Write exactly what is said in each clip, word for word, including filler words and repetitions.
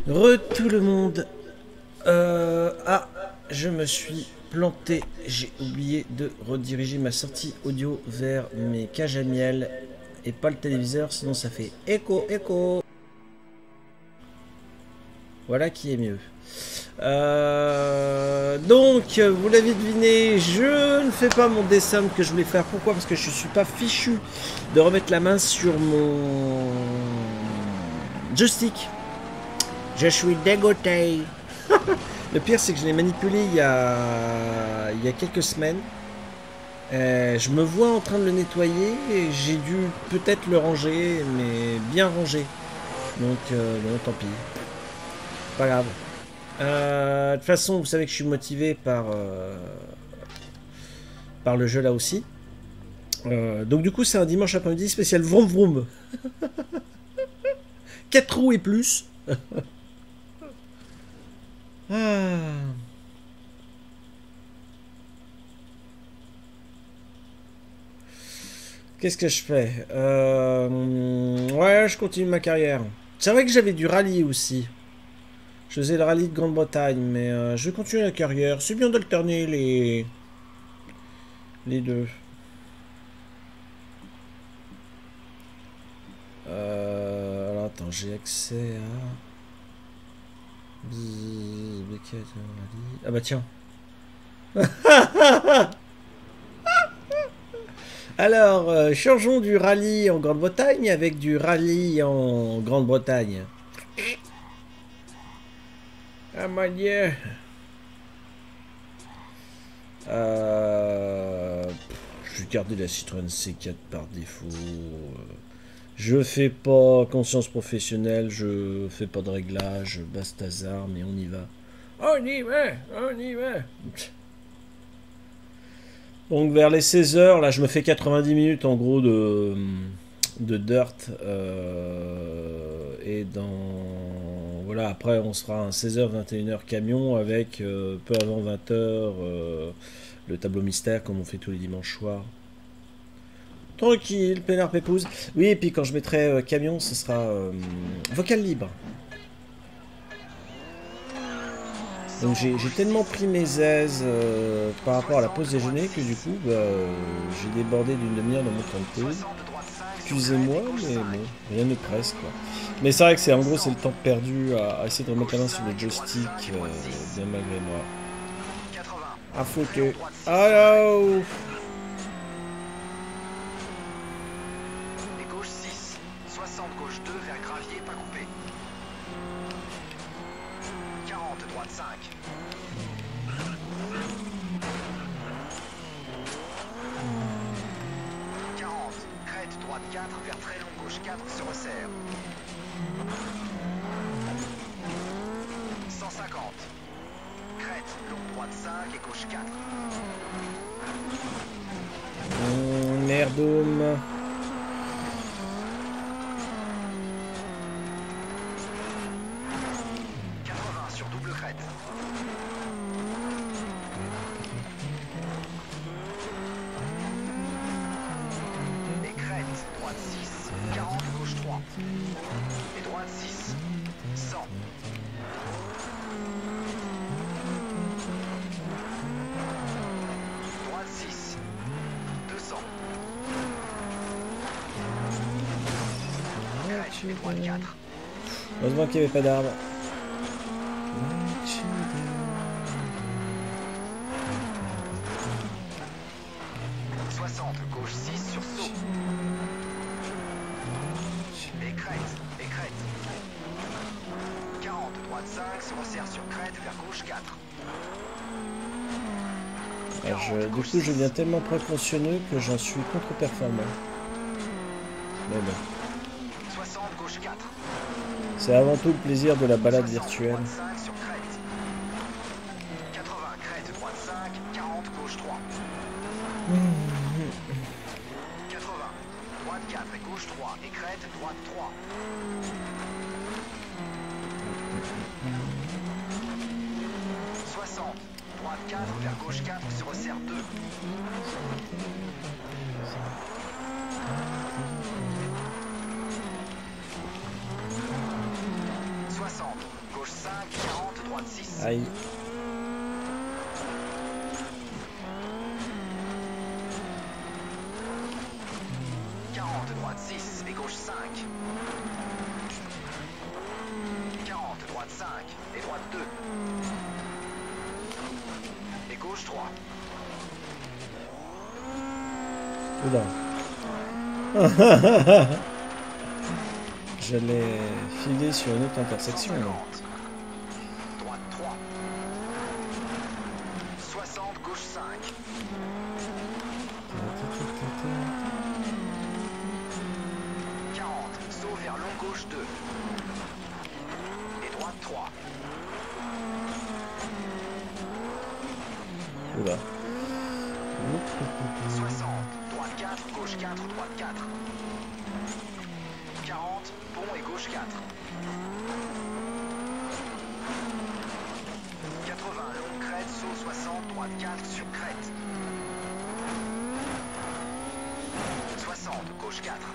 Re tout le monde. Euh, ah, je me suis planté. J'ai oublié de rediriger ma sortie audio vers mes cages à miel et pas le téléviseur, sinon ça fait écho, écho. Voilà qui est mieux. Euh, donc, vous l'avez deviné, je ne fais pas mon dessin que je voulais faire. Pourquoi? Parce que je suis pas fichu de remettre la main sur mon joystick. Je suis dégoûté. Le pire, c'est que je l'ai manipulé il y a, il y a quelques semaines. Euh, je me vois en train de le nettoyer et j'ai dû peut-être le ranger, mais bien ranger. Donc, euh, bon, tant pis. Pas grave. Euh, de toute façon, vous savez que je suis motivé par, euh, par le jeu là aussi. Euh, donc du coup, c'est un dimanche après-midi spécial vroom vroom. quatre roues et plus. Ah. Qu'est-ce que je fais? euh... Ouais, je continue ma carrière. C'est vrai que j'avais du rallye aussi. Je faisais le rallye de Grande-Bretagne, mais euh, je continue la carrière. C'est bien d'alterner les... les deux. Euh... Alors attends, j'ai accès à... Ah bah tiens. Alors, euh, changeons du rallye en Grande-Bretagne avec du rallye en Grande-Bretagne. Ah mon dieu. Euh... Je vais garder la Citroën C quatre par défaut. Je fais pas conscience professionnelle, je fais pas de réglage, bastazar, mais on y va. On y va, on y va. Donc vers les seize heures, là je me fais quatre-vingt-dix minutes en gros de, de dirt. Euh, et dans... Voilà, après on sera un seize heures vingt et une heures camion avec euh, peu avant vingt heures euh, le tableau mystère comme on fait tous les dimanches soirs. Tranquille, peinard pépouze. Oui, et puis quand je mettrai euh, camion, ce sera euh, vocal libre. Donc j'ai tellement pris mes aises euh, par rapport à la pause déjeuner que du coup, bah, euh, j'ai débordé d'une demi-heure dans mon temps de pause. Excusez-moi, mais bon, rien ne presse quoi. Mais c'est vrai que c'est en gros c'est le temps perdu à, à essayer de remettre la main sur le joystick, euh, bien malgré moi. À foutu. Allô. Mmh, merdoum. quatre-vingts sur double crête. Et crête, droite six, quarante, gauche trois. Et droite six, cent. Droite six, deux cents. Crête et droite quatre. Heureusement qu'il n'y avait pas d'arbre. soixante, gauche six sur saut. Et crête, et crête. quarante, droite cinq, se resserre sur crête, vers gauche quatre. Alors je, du coup, je deviens tellement précautionneux que j'en suis contre-performant. Mais bon. soixante, gauche quatre. C'est avant tout le plaisir de la balade virtuelle. cinq sur crête. quatre-vingts, crête, droite cinq, quarante, gauche trois. quatre-vingts, droite quatre et gauche trois. Et crête, droite trois. soixante, droite quatre, vers gauche quatre, se resserre deux. soixante, gauche Aïe. quarante, droite six et gauche cinq. quarante, droite cinq et droite deux. Et gauche trois. Oula. J'allais filer sur une autre intersection. Là. Droite trois. soixante, gauche cinq. quarante, saut vers long gauche deux. Et droite trois. Oula. soixante, droite quatre, gauche quatre, droite quatre. quarante, pont et gauche quatre. quatre-vingts, longue crête, saut soixante, droite quatre sur crête. soixante, gauche quatre.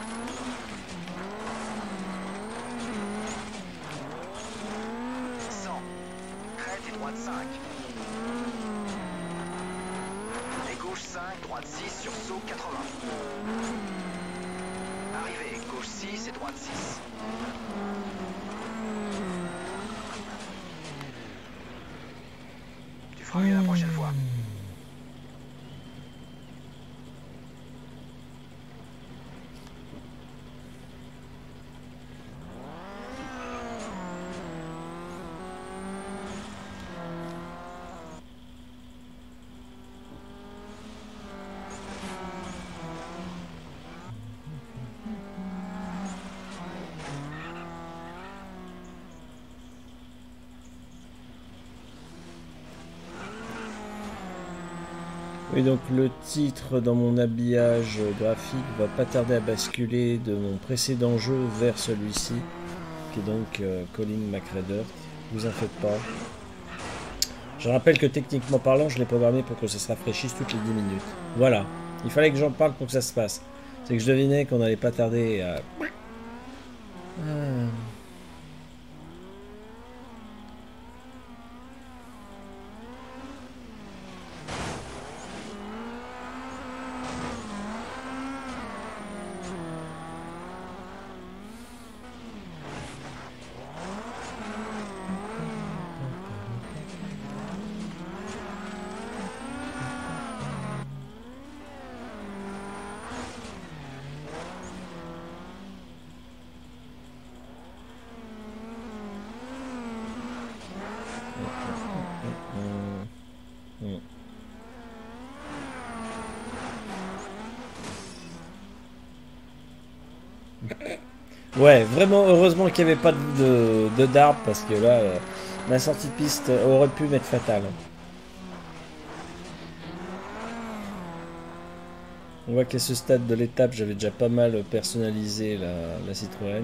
cent, crête et droite cinq. Et gauche cinq, droite six sur saut quatre-vingts. Arrivée, gauche six et droite six. Tu feras mieux la prochaine fois. Oui, donc le titre dans mon habillage graphique va pas tarder à basculer de mon précédent jeu vers celui-ci, qui est donc euh, Colin McRae. Vous en faites pas. Je rappelle que techniquement parlant, je l'ai programmé pour que ça se rafraîchisse toutes les dix minutes. Voilà, il fallait que j'en parle pour que ça se passe. C'est que je devinais qu'on n'allait pas tarder à... Ah. Ouais, vraiment, heureusement qu'il n'y avait pas de, de d'arbre, parce que là, euh, ma sortie de piste aurait pu m'être fatale. On voit qu'à ce stade de l'étape, j'avais déjà pas mal personnalisé la, la Citroën.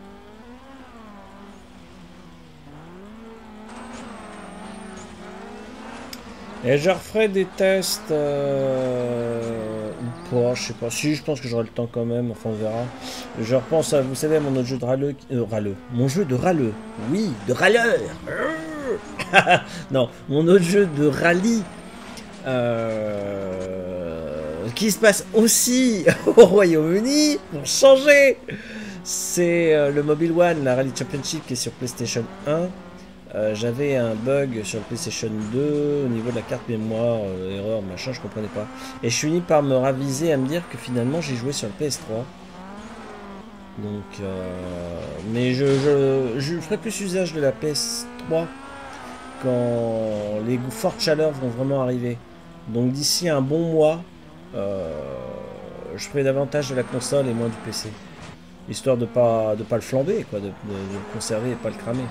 Et je referai des tests euh, ou pas, je sais pas. Si, je pense que j'aurai le temps quand même, enfin on verra. Je repense à, vous savez, à mon autre jeu de râleux, euh, râleux. Mon jeu de râleux, oui, de râleur. Non, mon autre jeu de rallye euh, qui se passe aussi au Royaume-Uni, pour changer. C'est euh, le Mobile One, la Rally Championship qui est sur PlayStation un. Euh, j'avais un bug sur le PlayStation deux au niveau de la carte mémoire, euh, erreur, machin, je comprenais pas. Et je finis par me raviser à me dire que finalement j'ai joué sur le P S trois. Donc, euh, mais je, je, je ferai plus usage de la P S trois quand les fortes chaleurs vont vraiment arriver. Donc d'ici un bon mois, euh, je ferai davantage de la console et moins du P C. Histoire de pas, de pas le flamber, quoi, de, de, de le conserver et pas le cramer.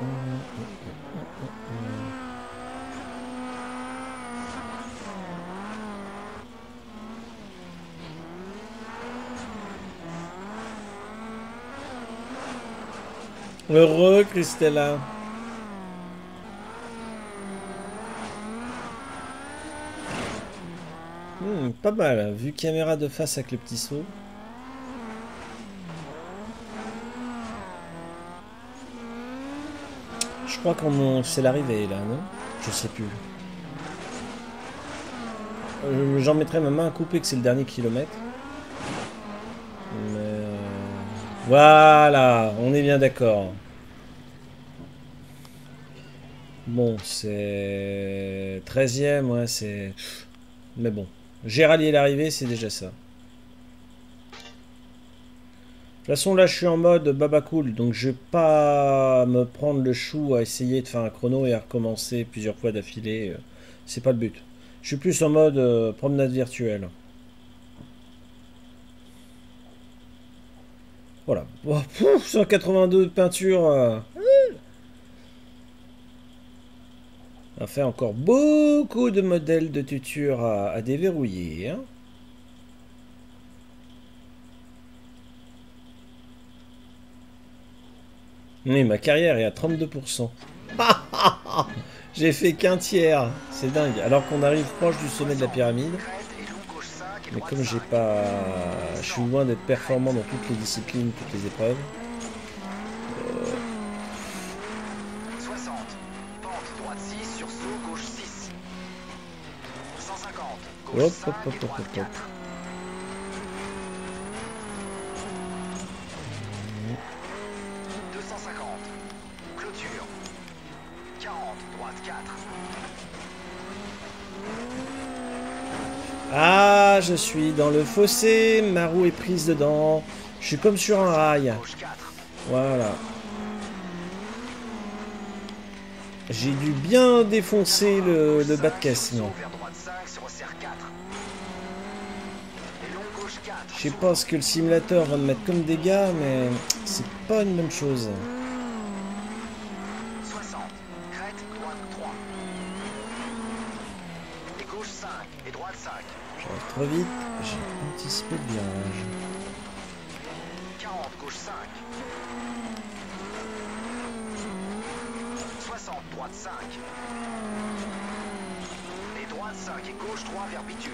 Heureux, Christella. Hmm, pas mal, vu caméra de face avec le petit saut. Je crois qu'on c'est l'arrivée là, non? Je sais plus. Euh, J'en mettrai ma main à couper que c'est le dernier kilomètre. Mais euh, voilà, on est bien d'accord. Bon, c'est treizième, ouais, c'est... Mais bon, j'ai rallié l'arrivée, c'est déjà ça. De toute façon, là, je suis en mode baba cool, donc je vais pas me prendre le chou à essayer de faire un chrono et à recommencer plusieurs fois d'affilée. C'est pas le but. Je suis plus en mode euh, promenade virtuelle. Voilà. Oh, pouf, cent quatre-vingt-deux de peinture. Euh. On a fait encore beaucoup de modèles de tuture à, à déverrouiller. Hein. Oui, ma carrière est à trente-deux pour cent. J'ai fait qu'un tiers. C'est dingue. Alors qu'on arrive proche du sommet de la pyramide. Mais comme j'ai pas... Je suis loin d'être performant dans toutes les disciplines, toutes les épreuves. Euh... soixante. Pente droite six sur saut gauche six. cent cinquante. Gauche Hop, cinq hop, hop, et hop, droite hop, hop. quatre. deux cent cinquante. Clôture. quarante. Droite quatre. Ah, je suis dans le fossé. Ma roue est prise dedans. Je suis comme sur un rail. Gauche quatre. Voilà. J'ai dû bien défoncer le, le bas de caisse, moi. Vers droite cinq se resserre quatre. Et long gauche quatre. Je sais pas ce que le simulateur va me mettre comme dégâts, mais c'est pas une bonne chose. soixante. Crête droite trois. Et gauche cinq. Et droite cinq. J'arrive trop vite, j'ai anticipé le virage. quarante. Gauche cinq. soixante. Droite cinq. Et droite cinq et gauche trois vers bitume.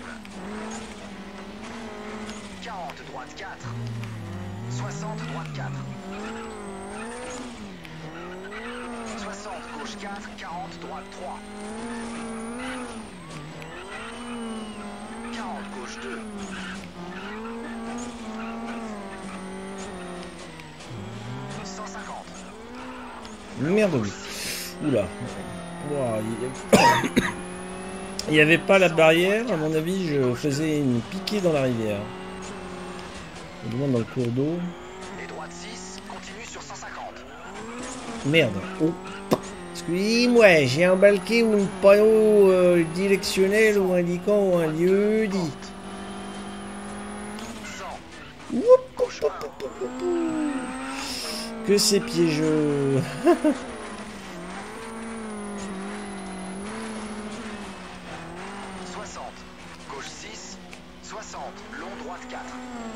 quarante. Droite quatre. soixante. Droite quatre. soixante. Gauche quatre. quarante. Droite trois. quarante. Gauche deux. cent cinquante. Merde, oui. Oula. Ouah, il n'y avait pas la barrière, à mon avis, je faisais une piquée dans la rivière. Au moins dans le cours d'eau. Et droite six, continue sur cent cinquante. Merde. Oh. Excusez-moi, j'ai embarqué un panneau euh, directionnel ou indiquant un lieu dit. cent. Oup, oup, oup, oup, oup, oup. Que c'est piégeux. soixante. Gauche six. soixante. Long droite quatre.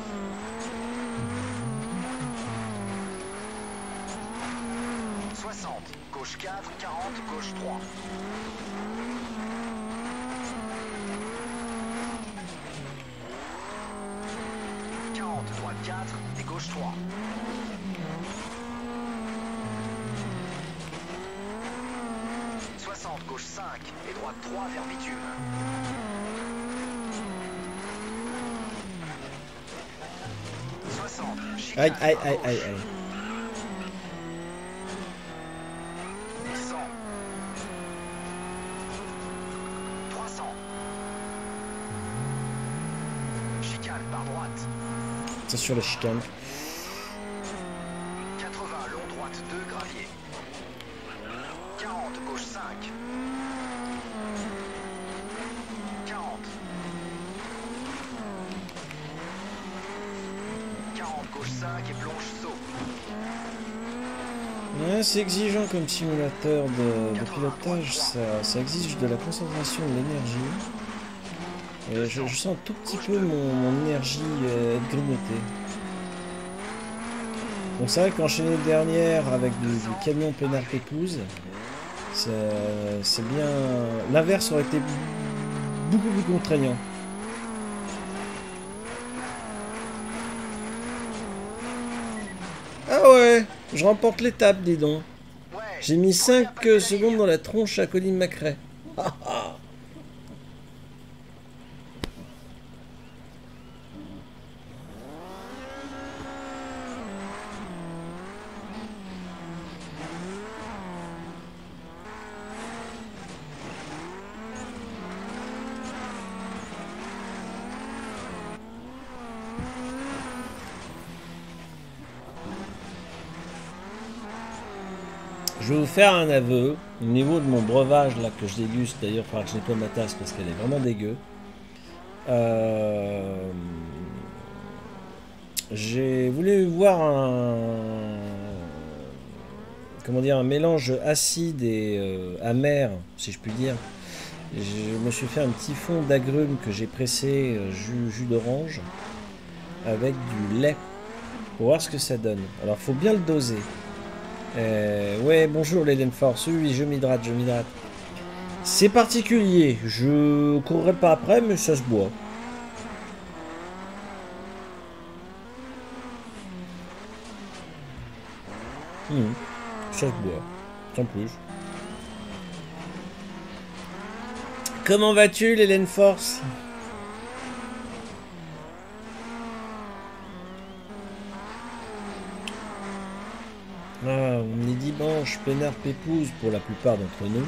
soixante. Gauche quatre. quarante. Gauche trois. quarante. Droite quatre. Et gauche trois. soixante. Gauche cinq. Et droite trois vers bitume. soixante. Aïe, aïe, aïe, aïe, aïe. cent. trois cents. Chicane par droite. C'est sur la chicane. quatre-vingts, long droite deux, gravier. quarante, gauche cinq. quarante. quarante, gauche cinq et plonge saut. Ouais, c'est exigeant comme simulateur de, de pilotage, ça, ça exige de la concentration de l'énergie. Et je, je sens un tout petit peu mon, mon énergie euh, être grignotée. Bon, c'est vrai qu'enchaîner dernière avec du, du camion peinard pépouze, c'est bien... L'inverse aurait été beaucoup plus contraignant. Ah ouais, je remporte l'étape, dis donc. J'ai mis cinq secondes dans la tronche à Colin McRae. Je vais vous faire un aveu au niveau de mon breuvage là que je déguste. D'ailleurs, il faudra que je nettoie ma tasse parce qu'elle est vraiment dégueu. Euh... J'ai voulu voir un comment dire un mélange acide et euh, amer, si je puis dire. Je me suis fait un petit fond d'agrumes que j'ai pressé euh, jus, jus d'orange avec du lait pour voir ce que ça donne. Alors, faut bien le doser. Euh, ouais, bonjour les Force. Oui, je m'hydrate, je m'hydrate. C'est particulier. Je courrai pas après, mais ça se boit. Mmh. Ça se boit. Sans plus. Comment vas-tu, l'Hélène Force? Ah, on est dimanche, peinard pépouze pour la plupart d'entre nous.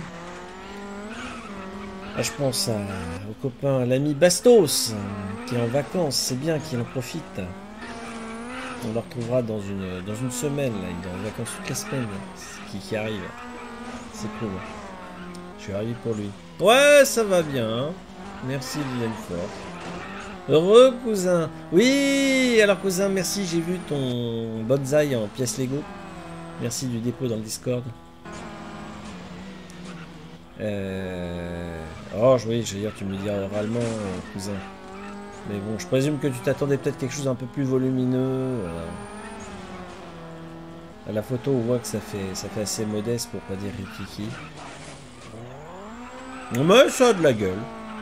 Ah, je pense à, au copain, à l'ami Bastos, qui est en vacances. C'est bien qu'il en profite. On le retrouvera dans une, dans une semaine. Là. Il est en vacances toute la semaine. Qui, qui arrive. C'est cool. Je suis arrivé pour lui. Ouais, ça va bien. Hein. Merci, Liliane Fort. Heureux, cousin. Oui, alors, cousin, merci. J'ai vu ton bonsaï en pièces Lego. Merci du dépôt dans le Discord. Euh... Oh, oui, je veux dire, tu me le dis oralement, euh, cousin. Mais bon, je présume que tu t'attendais peut-être quelque chose d'un peu plus volumineux. Euh... À la photo, on voit que ça fait, ça fait assez modeste pour pas dire rikiki. Mais ça a de la gueule.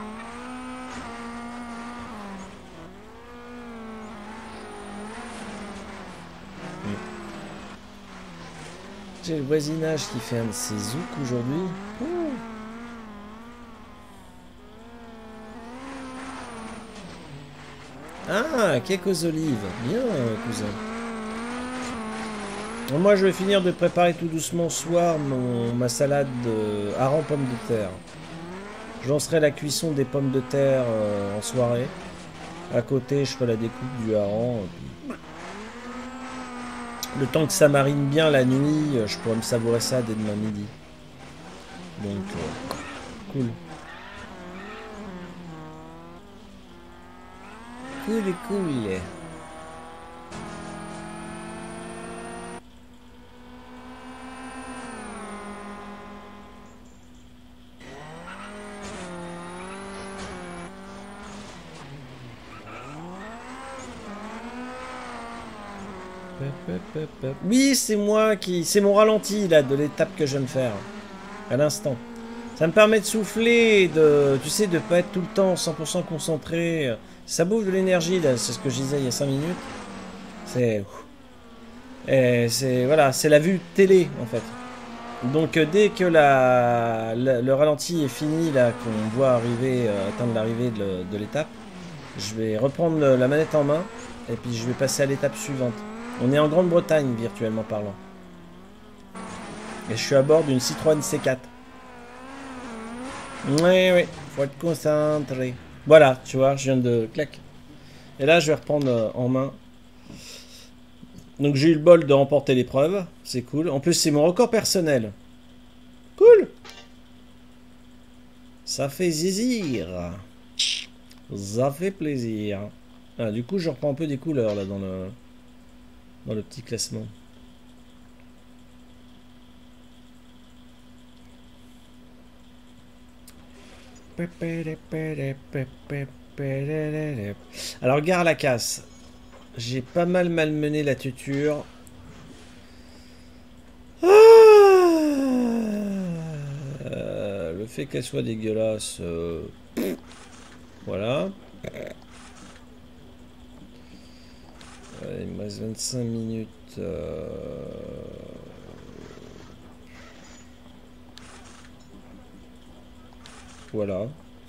J'ai le voisinage qui fait un de ses zouks aujourd'hui. Ouh. Ah, cake aux olives. Bien, cousin. Moi, je vais finir de préparer tout doucement ce soir mon, ma salade de hareng pommes de terre. Je lancerai la cuisson des pommes de terre euh, en soirée. À côté, je ferai la découpe du hareng. Puis... Le temps que ça marine bien la nuit, je pourrais me savourer ça dès demain midi. Donc, euh, cool. Cool, cool. Oui, c'est moi qui... C'est mon ralenti, là, de l'étape que je viens de faire. À l'instant. Ça me permet de souffler, de... Tu sais, de pas être tout le temps cent pour cent concentré. Ça bouffe de l'énergie, là. C'est ce que je disais il y a cinq minutes. C'est... Et c'est... Voilà, c'est la vue télé, en fait. Donc, euh, dès que la... la... le ralenti est fini, là, qu'on voit arriver, euh, atteindre l'arrivée de, de l'étape, je vais reprendre la manette en main, et puis je vais passer à l'étape suivante. On est en Grande-Bretagne, virtuellement parlant. Et je suis à bord d'une Citroën C quatre. Oui, oui, faut être concentré. Voilà, tu vois, je viens de... Clac. Et là, je vais reprendre en main. Donc, j'ai eu le bol de remporter l'épreuve. C'est cool. En plus, c'est mon record personnel. Cool. Ça fait zizir. Ça fait plaisir. Ah, du coup, je reprends un peu des couleurs, là, dans le... dans le petit classement. Alors, gare à la casse. J'ai pas mal malmené la tuture. Ah euh, le fait qu'elle soit dégueulasse. Euh, voilà. Euh, il me reste vingt-cinq minutes. Euh... Voilà.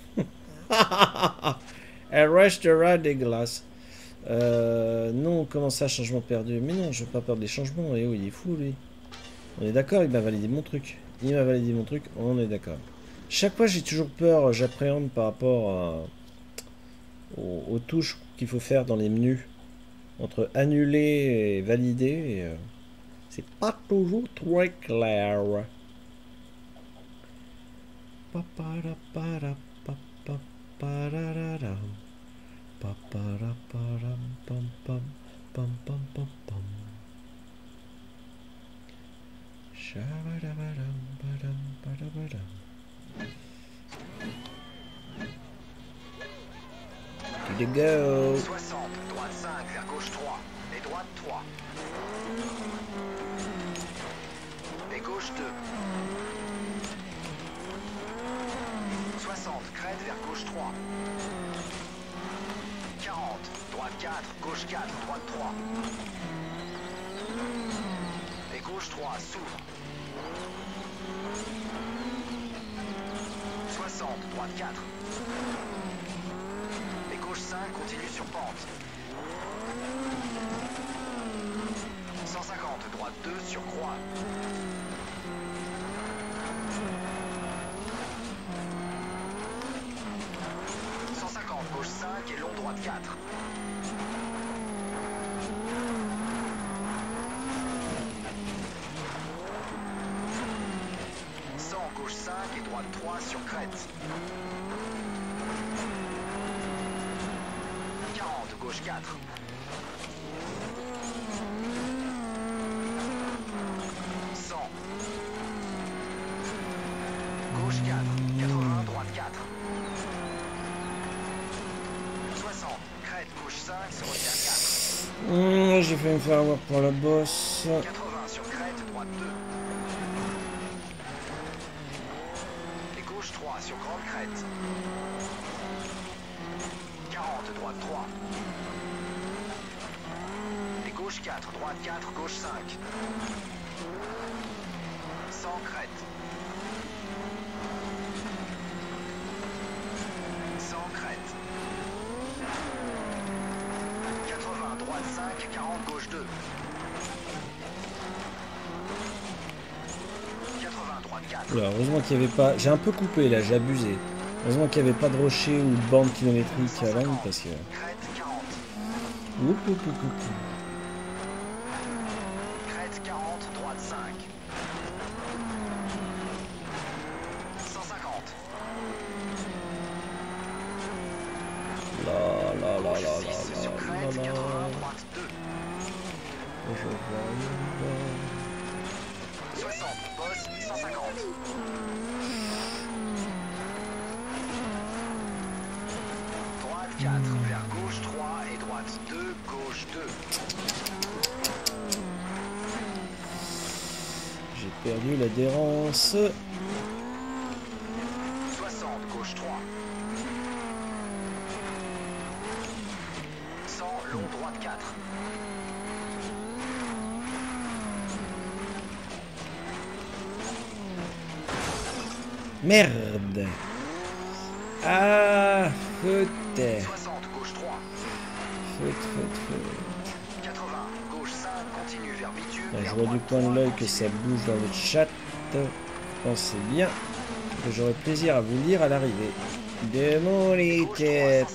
Elle restera dégueulasse. Euh, non, comment ça, changement perdu? Mais non, je veux pas perdre des changements. Et oh, il est fou, lui. On est d'accord, il m'a validé mon truc. Il m'a validé mon truc, on est d'accord. Chaque fois, j'ai toujours peur, j'appréhende par rapport à, aux, aux touches qu'il faut faire dans les menus. Entre annuler et valider, et, euh, c'est pas toujours très clair. To the go. soixante, droite cinq, vers gauche trois, et droite trois. Et gauche deux. soixante, crête vers gauche trois. quarante, droite quatre, gauche quatre, droite trois. Et gauche trois, s'ouvre. soixante, droite quatre. Et gauche cinq, continue sur pente. cent cinquante, droite deux, sur croix. cent cinquante, gauche cinq et long droite quatre. cent, gauche cinq et droite trois sur crête. quarante, gauche quatre. cent. Gauche quatre, quatre-vingts, droite quatre. soixante, crête, gauche cinq, se resserre quatre. Mmh, j'ai fait me faire avoir pour la bosse. quatre-vingts sur crête, droite deux. Et gauche trois sur grande crête. quarante, droite trois. Et gauche quatre, droite quatre, gauche cinq. cent crête. cent crête. quatre-vingts, droite cinq, quarante, gauche deux. quatre-vingts, droite quatre. Oula, heureusement qu'il n'y avait pas... J'ai un peu coupé là, j'ai abusé. Heureusement qu'il n'y avait pas de rocher ou de bande kilométrique à l'âme parce que... Crête quarante. Oup, oup, oup, oup, oup. Crête quarante, droite cinq. cent cinquante. La la la Gauche la six la sur la crête, la la. quatre-vingts, droite deux. Je vois, soixante, bosse, cent cinquante. Droite quatre, vers gauche trois et droite deux, gauche deux. j'ai perdu l'adhérence. soixante, gauche trois. cent, long droite quatre. Merde. Ah, faute. soixante, gauche trois. Faute, faute, faute. quatre-vingts, gauche cinq, continue vers bitume. Là, je vers vois du droite coin de trois, l'œil que continue. ça bouge dans le chat. Pensez bien que j'aurai plaisir à vous lire à l'arrivée. De mon étape.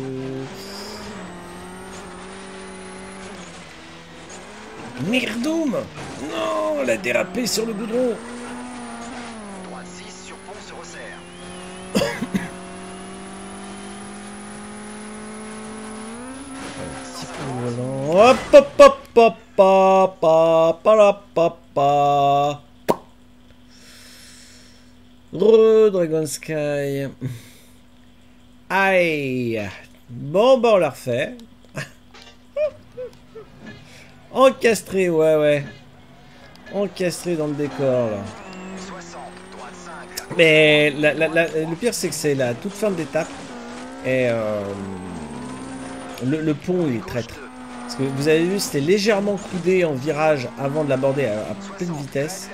Merdoum! Non, elle a dérapé sur le goudron. Droite six, sur pont se resserre. Petit peu volant. Hop, hop, hop, hop, hop, hop, hop, hop, hop. Re Dragon Sky. Aïe. Bon, bah on la refait. Encastré, ouais, ouais. Encastré dans le décor, là. Mais la, la, la, le pire, c'est que c'est la toute fin de l'étape. Et euh, le, le pont, il est traître. Parce que vous avez vu, c'était légèrement coudé en virage avant de l'aborder à, à pleine vitesse.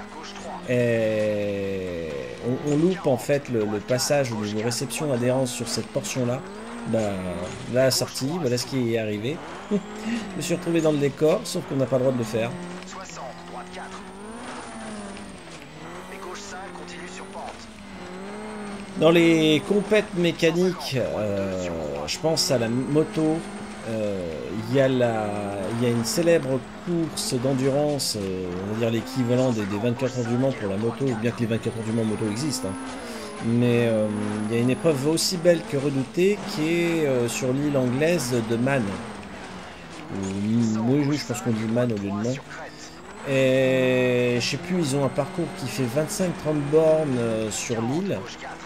Et on, on loupe en fait le, le passage au niveau réception adhérence sur cette portion-là. Bah, la sortie, voilà ce qui est arrivé. Je me suis retrouvé dans le décor, sauf qu'on n'a pas le droit de le faire. Dans les compètes mécaniques, euh, je pense à la moto. Il euh, y, y a une célèbre course d'endurance, euh, on va dire l'équivalent des, des vingt-quatre heures du Mans pour la moto, bien que les vingt-quatre heures du Mans moto existent. Hein. Mais il euh, y a une épreuve aussi belle que redoutée qui est euh, sur l'île anglaise de Man. Ou, oui, oui, je pense qu'on dit Man au lieu de Man. Et je sais plus, ils ont un parcours qui fait vingt-cinq trente bornes euh, sur l'île.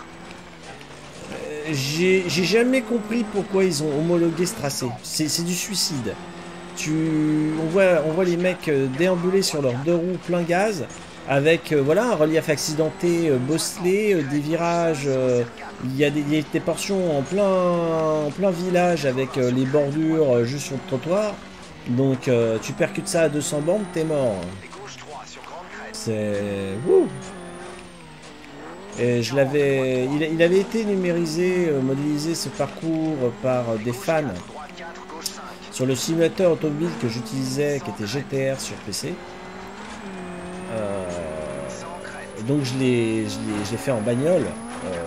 J'ai jamais compris pourquoi ils ont homologué ce tracé. C'est du suicide. Tu, on, voit, on voit les mecs déambuler sur leurs deux roues plein gaz, avec euh, voilà, un relief accidenté, euh, bosselé, euh, des virages. Euh, il y a des, y a des portions en plein, en plein village avec euh, les bordures euh, juste sur le trottoir. Donc euh, tu percutes ça à deux cents bornes, t'es mort. C'est... Wouh. Et je l'avais, il, il avait été numérisé, euh, modélisé ce parcours par euh, des fans sur le simulateur automobile que j'utilisais, qui était G T R sur P C. Euh, donc je l'ai, je l'ai fait en bagnole. Euh,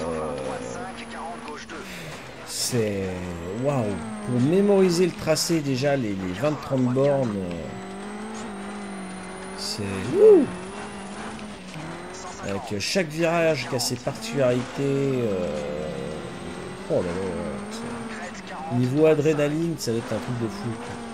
C'est waouh, pour mémoriser le tracé déjà les, les vingt trente bornes. Euh, C'est ouh. Avec chaque virage qui a ses particularités. Euh... Oh là là. Niveau adrénaline, ça va être un truc de fou.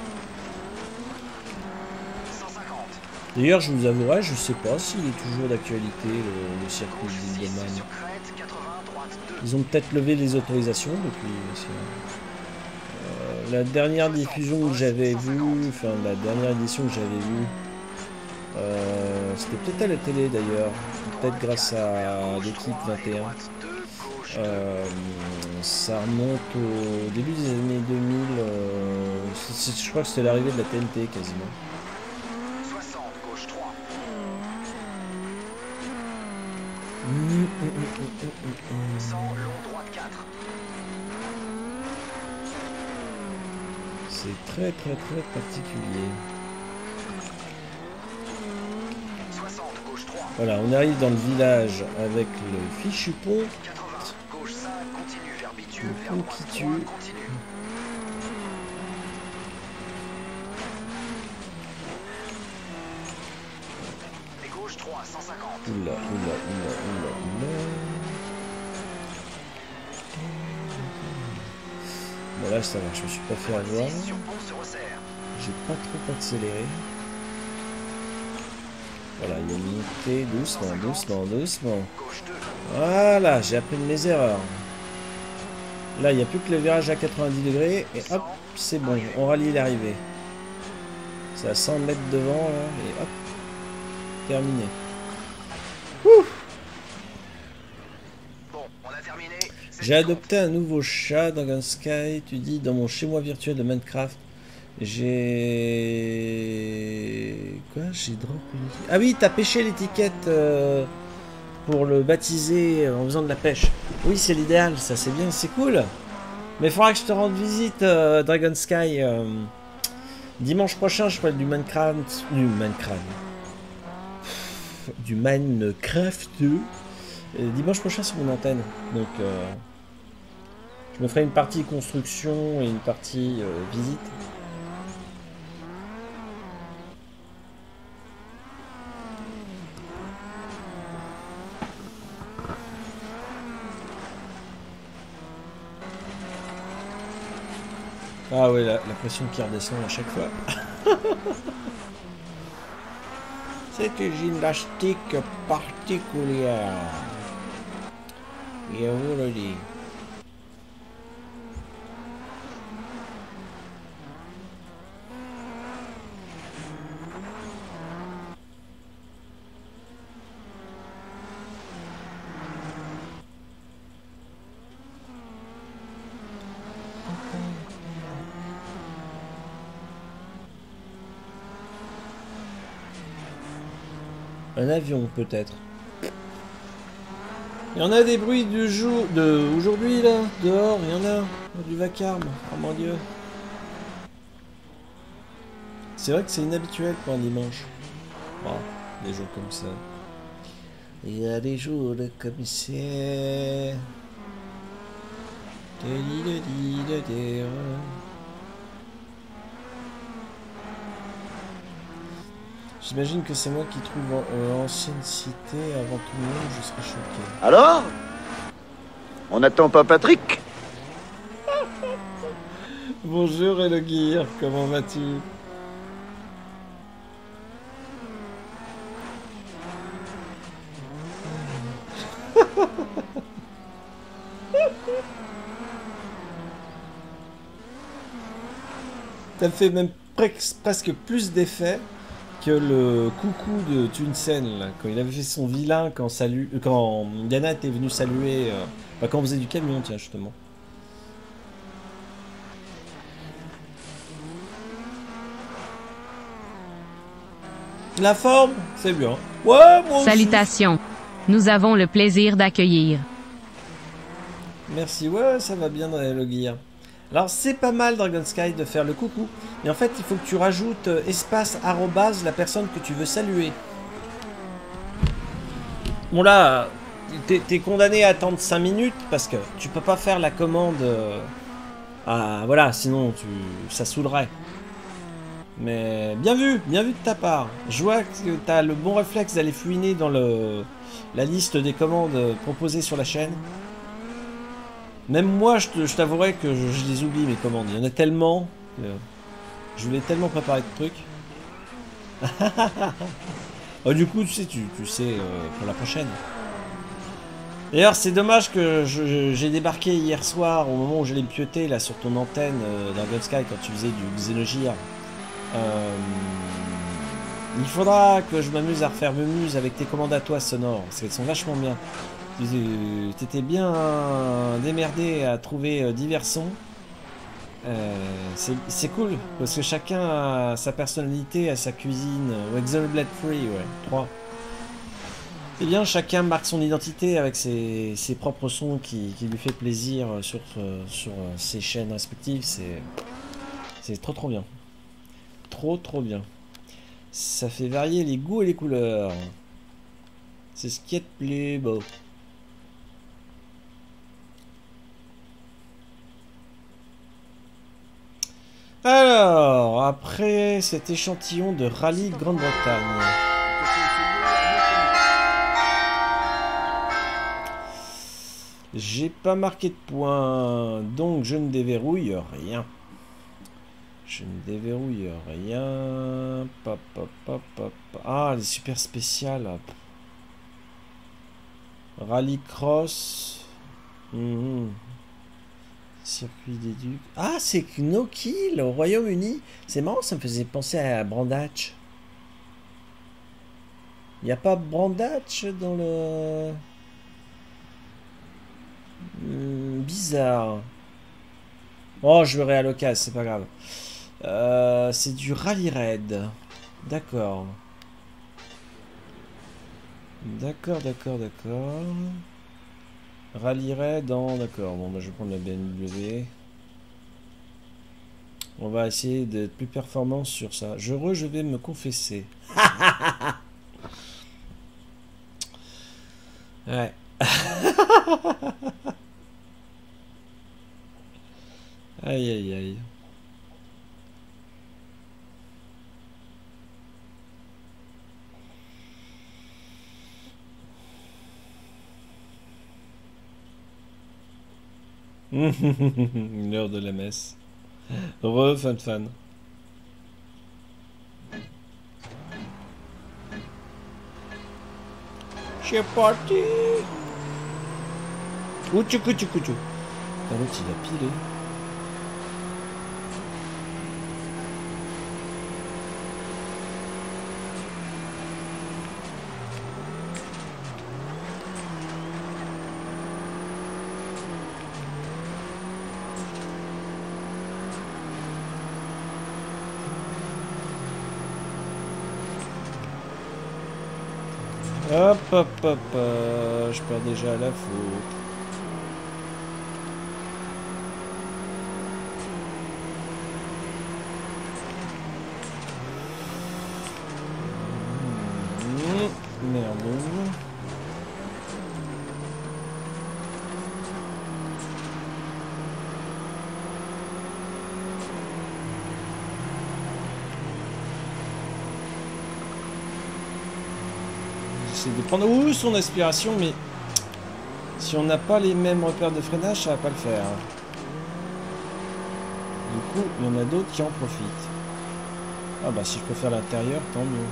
D'ailleurs, je vous avouerai, je sais pas s'il est toujours d'actualité le, le circuit de l'île de Man. Ils ont peut-être levé les autorisations depuis. Euh, la dernière diffusion que j'avais vue, enfin la dernière édition que j'avais vue. Euh, C'était peut-être à la télé d'ailleurs, peut-être grâce à l'équipe vingt et un. Euh, ça remonte au début des années deux mille. Euh, c est, c est, je crois que c'était l'arrivée de la T N T quasiment. C'est très très très particulier. Voilà, on arrive dans le village avec le fichu pont. Le pont qui tue. Oula, oula, oula, oula, oula. Bon là ça va, je me suis pas fait avoir. J'ai pas trop accéléré. Voilà, il y a une montée, doucement, doucement, doucement. Voilà, j'ai appris de mes erreurs. Là, il n'y a plus que le virage à quatre-vingt-dix degrés. Et hop, c'est bon, on rallie l'arrivée. C'est à cent mètres devant, là, et hop, terminé. Ouh. J'ai adopté un nouveau chat dans Dragon Sky, tu dis, dans mon chez-moi virtuel de Minecraft. J'ai... Quoi? J'ai drop... Ah oui, t'as pêché l'étiquette euh, pour le baptiser en faisant de la pêche. Oui, c'est l'idéal, ça c'est bien, c'est cool. Mais il faudra que je te rende visite, euh, Dragon Sky. Euh, dimanche prochain, je ferai du Minecraft... Du Minecraft... Du Minecraft. Et dimanche prochain sur mon antenne. Donc... Euh, je me ferai une partie construction et une partie euh, visite. Ah ouais, la, la pression qui redescend à chaque fois. C'est une gymnastique particulière. Et on vous le dit. Un avion, peut-être. Il y en a des bruits du jour, de aujourd'hui là, dehors, il y en a, du vacarme, oh mon dieu. C'est vrai que c'est inhabituel pour un dimanche. Bon, des jours comme ça. Il y a des jours comme ça. J'imagine que c'est moi qui trouve euh, ancienne cité avant tout le monde, je serais choqué. Alors? On n'attend pas Patrick? Bonjour Elogir, comment vas-tu? Ça fait même presque plus d'effet que le coucou de Tunsen, là, quand il avait fait son vilain, quand, salu... quand Yana était venue saluer, euh... enfin, quand on faisait du camion, tiens, justement. La forme, c'est bien. Ouais, moi aussi. Salutations. Nous avons le plaisir d'accueillir. Merci, ouais, ça va bien dans le gear. Alors, c'est pas mal, Dragon Sky, de faire le coucou. Mais en fait, il faut que tu rajoutes euh, espace arrobase la personne que tu veux saluer. Bon, là, t'es t'es condamné à attendre cinq minutes parce que tu peux pas faire la commande. Euh, à, voilà, sinon tu, ça saoulerait. Mais bien vu, bien vu de ta part. Je vois que tu as le bon réflexe d'aller fouiner dans le, la liste des commandes proposées sur la chaîne. Même moi, je t'avouerai que je, je les oublie, mes commandes. Il y en a tellement. Que je voulais tellement préparer de trucs. Oh, du coup, tu sais, tu, tu sais euh, pour la prochaine. D'ailleurs, c'est dommage que j'ai débarqué hier soir, au moment où j'allais me pioter là, sur ton antenne euh, dans Dragon Sky, quand tu faisais du Xenogears. Euh, il faudra que je m'amuse à refaire Mumuse avec tes commandes à toi sonores, parce qu'elles sont vachement bien. Tu t'étais bien démerdé à trouver euh, divers sons. Euh, c'est cool, parce que chacun a sa personnalité, a sa cuisine. Ouais, Xenoblade Free, ouais, trois. C'est bien, chacun marque son identité avec ses, ses propres sons qui, qui lui fait plaisir sur, sur ses chaînes respectives. C'est trop trop bien. Trop trop bien. Ça fait varier les goûts et les couleurs. C'est ce qui est le plus beau. Alors, après cet échantillon de rallye de Grande-Bretagne. J'ai pas marqué de points, donc je ne déverrouille rien. Je ne déverrouille rien. Pop, pop, pop, pop. Ah, les super spéciales. Rallye cross. Mmh. Circuit des Ducs. Ah, c'est No Kill au Royaume-Uni. C'est marrant, ça me faisait penser à Brandach. Il n'y a pas Brandach dans le... Mmh, bizarre. Oh, je verrai à l'occasion, c'est pas grave. Euh, c'est du Rally Raid. D'accord. D'accord, d'accord, d'accord. Rally Raid en... D'accord, bon, bah, je vais prendre la B M W. On va essayer d'être plus performant sur ça. Je re, je vais me confesser. Ouais. Aïe, aïe, aïe. L'heure de la messe. Re, fan, fan. C'est parti. Ouchou, couchou, couchou. L'autre, il a pilé. Hop, hop, hop, hop. Je perds déjà la faute. Mmh, merde. J'essaie de prendre où son aspiration, mais si on n'a pas les mêmes repères de freinage, ça va pas le faire. Du coup, il y en a d'autres qui en profitent. Ah bah si je peux faire l'intérieur, tant mieux.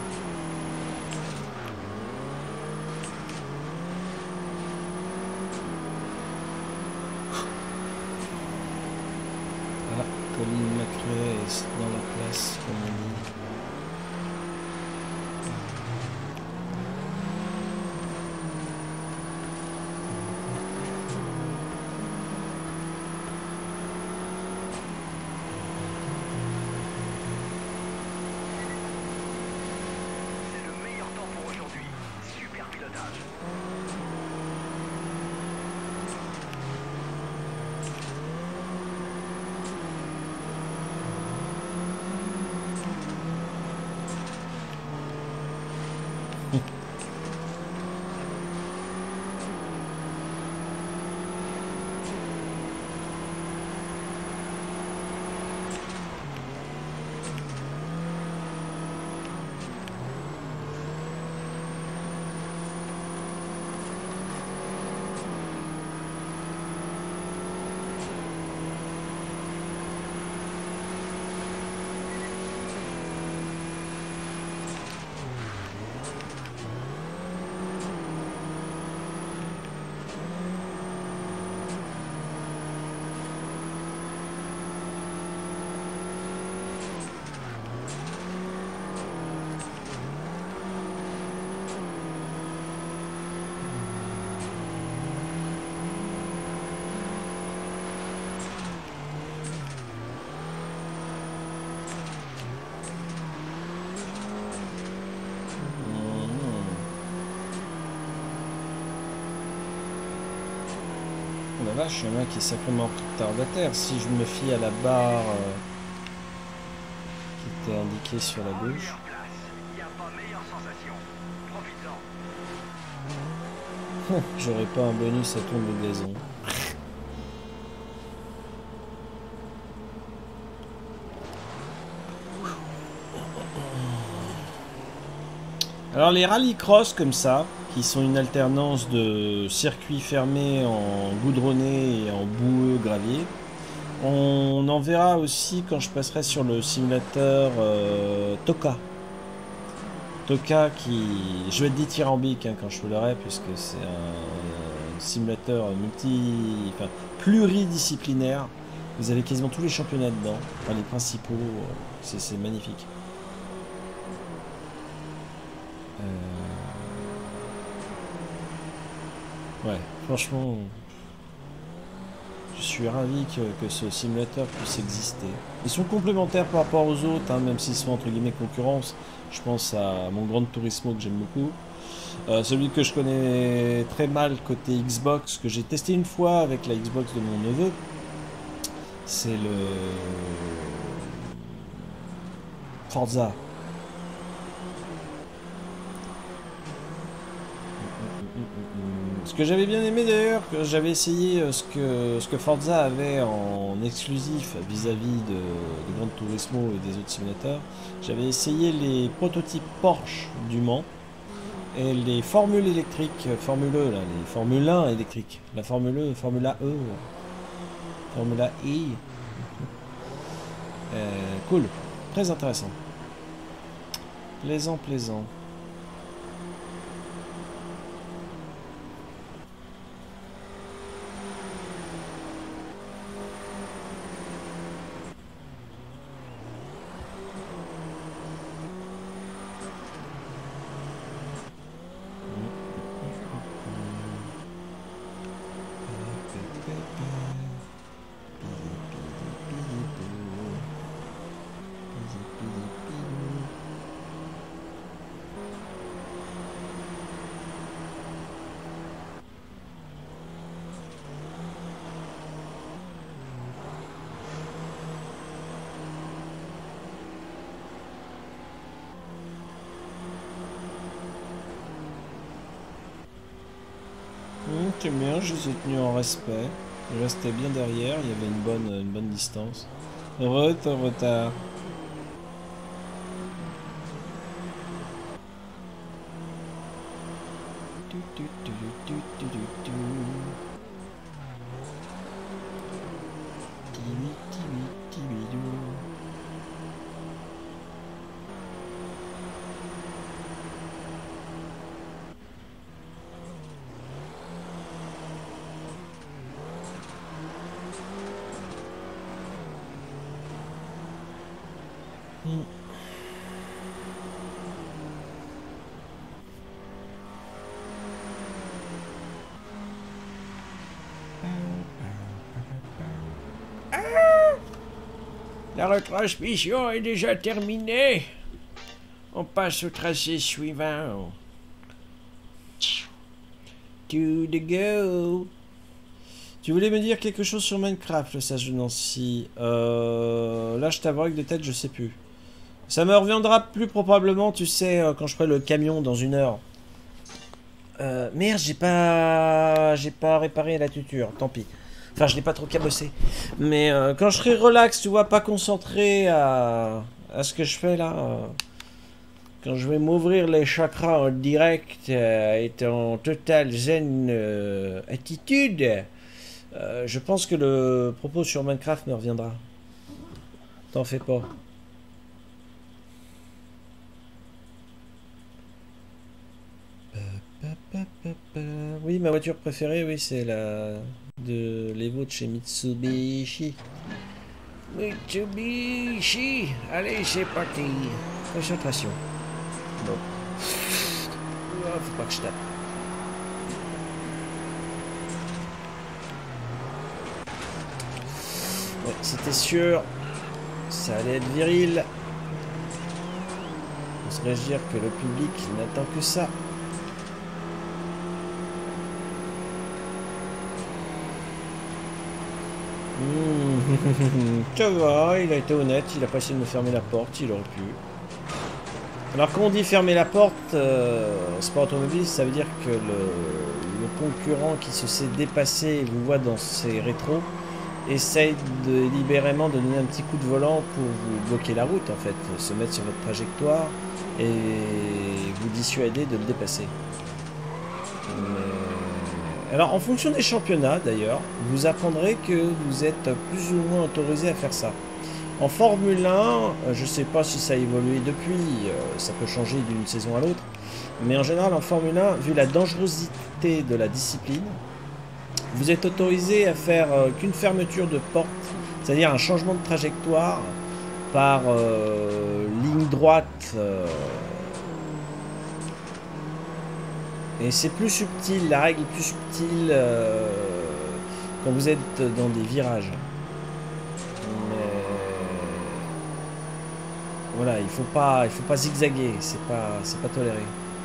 Ah, Colin McRae est dans la place, comme on dit. C'est le meilleur temps pour aujourd'hui. Super pilotage. Oh la vache, il y en a un qui est sacrément retardataire. Si je me fie à la barre euh, qui était indiquée sur la gauche. Meilleure place. Y a pas meilleure sensation. Profites-en. J'aurais pas un bonus à tourne de gazon. Alors les rallycross comme ça, qui sont une alternance de circuits fermés en goudronné et en boueux gravier, on en verra aussi quand je passerai sur le simulateur euh, Toka. Toka qui... Je vais être dithyrambique hein, quand je vous l'aurai, puisque c'est un, un simulateur multi... Enfin, pluridisciplinaire. Vous avez quasiment tous les championnats dedans, enfin les principaux, c'est magnifique. Euh... Ouais, franchement, je suis ravi que, que ce simulateur puisse exister. Ils sont complémentaires par rapport aux autres, hein, même s'ils sont entre guillemets concurrence. Je pense à mon Gran Turismo que j'aime beaucoup. Euh, celui que je connais très mal côté Xbox, que j'ai testé une fois avec la Xbox de mon neveu, c'est le Forza. Ce que j'avais bien aimé d'ailleurs, que j'avais essayé ce que, ce que Forza avait en exclusif vis-à-vis de, de Gran Turismo et des autres simulateurs. J'avais essayé les prototypes Porsche du Mans et les formules électriques, Formule E, là, les Formule un électriques, la Formule E, Formula E, Formula E. Euh, cool, très intéressant. Plaisant, plaisant. C'est bien, je les ai tenus en respect. Je restais bien derrière, il y avait une bonne, une bonne distance. Heureux, en retard. Tu, tu, tu, tu, tu, tu, tu. Tibi, tibi, tibidou. Hmm. La retransmission est déjà terminée. On passe au tracé suivant. To the go. Tu voulais me dire quelque chose sur Minecraft, le sage de Nancy. Euh, là, je t'avoue que de tête, je sais plus. Ça me reviendra plus probablement, tu sais, quand je ferai le camion dans une heure. Euh, merde, j'ai pas... J'ai pas réparé la tuture, tant pis. Enfin, je l'ai pas trop cabossé. Mais euh, quand je serai relax, tu vois, pas concentré à, à ce que je fais là. Euh, quand je vais m'ouvrir les chakras en direct, euh, et en totale zen euh, attitude, euh, je pense que le propos sur Minecraft me reviendra. T'en fais pas. Oui, ma voiture préférée, oui, c'est la de l'Evo de chez Mitsubishi. Mitsubishi, allez, c'est parti. Concentration. Bon. Oh, faut pas que je tape. Ouais, c'était sûr. Ça allait être viril. On se dire que le public n'attend que ça. Mmh. Ça va, il a été honnête, il a pas essayé de me fermer la porte, il aurait pu. Alors quand on dit fermer la porte, euh, sport automobile, ça veut dire que le, le concurrent qui se sait dépasser et vous voit dans ses rétros, essaye de, délibérément de donner un petit coup de volant pour vous bloquer la route en fait, se mettre sur votre trajectoire et vous dissuader de le dépasser. Mais... Alors, en fonction des championnats, d'ailleurs, vous apprendrez que vous êtes plus ou moins autorisé à faire ça. En Formule un, je ne sais pas si ça a évolué depuis, ça peut changer d'une saison à l'autre, mais en général, en Formule un, vu la dangerosité de la discipline, vous êtes autorisé à faire qu'une fermeture de porte, c'est-à-dire un changement de trajectoire par euh, ligne droite. Euh, Et c'est plus subtil, la règle est plus subtile euh, quand vous êtes dans des virages. Mais... Voilà, il faut pas, il faut pas zigzaguer, c'est pas, c'est pas toléré.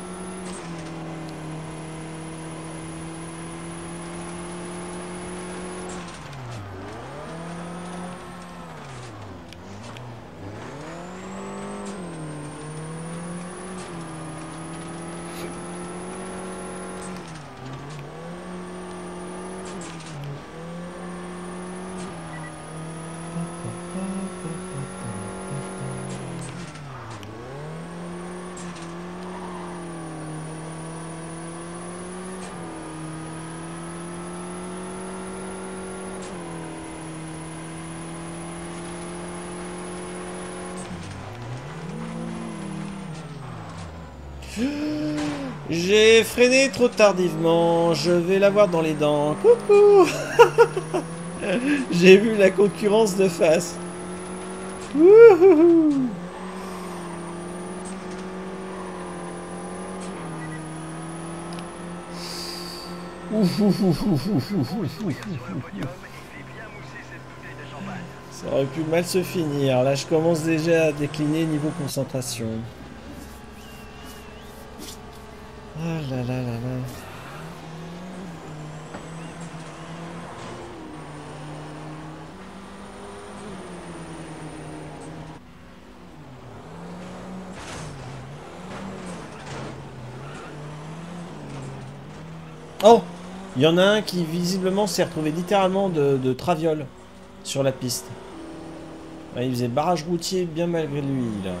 J'ai freiné trop tardivement, je vais l'avoir dans les dents. Coucou. J'ai vu la concurrence de face. Wouhou. Ça aurait pu mal se finir. Là, je commence déjà à décliner niveau concentration. Ah là là là là. Oh! Il y en a un qui visiblement s'est retrouvé littéralement de, de traviole sur la piste. Ouais, il faisait barrage routier bien malgré lui là.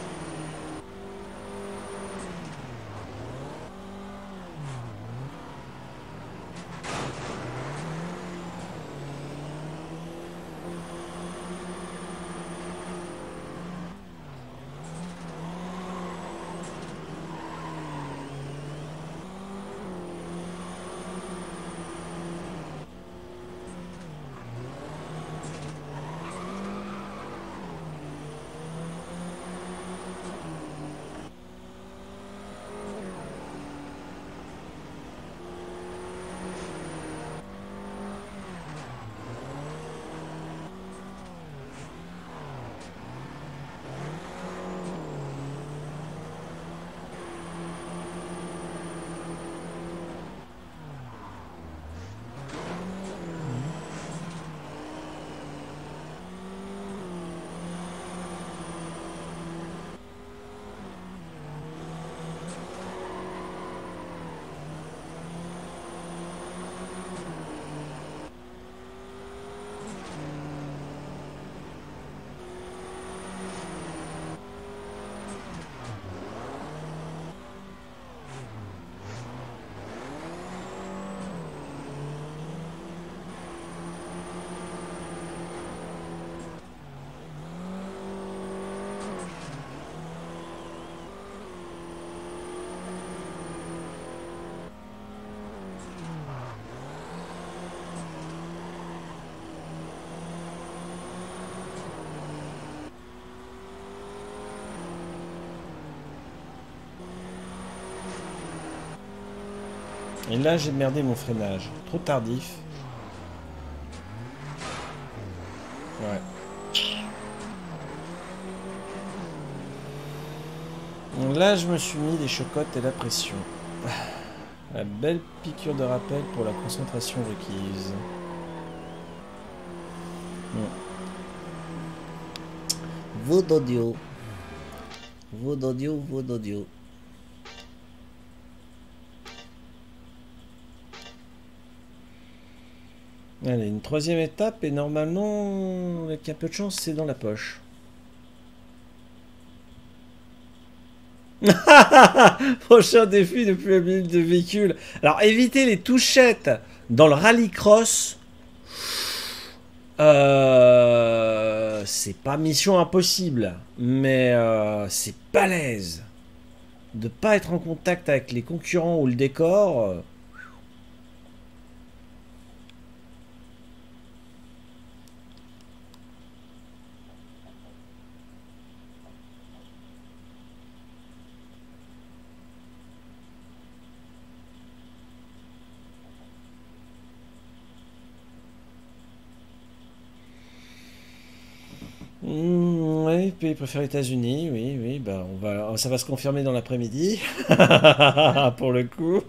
Et là, j'ai merdé mon freinage. Trop tardif. Ouais. Donc là, je me suis mis les chocottes et la pression. La belle piqûre de rappel pour la concentration requise. Vaud d'audio. Vaud d'audio, vaud d'audio. Allez, une troisième étape et normalement, avec un peu de chance, c'est dans la poche. Prochain défi de plus habile de véhicule. Alors, éviter les touchettes dans le rallycross, euh, c'est pas mission impossible, mais euh, c'est balèze. De pas être en contact avec les concurrents ou le décor. Euh, Mmh, oui, pays préféré États-Unis, oui, oui, bah on va, ça va se confirmer dans l'après-midi, pour le coup.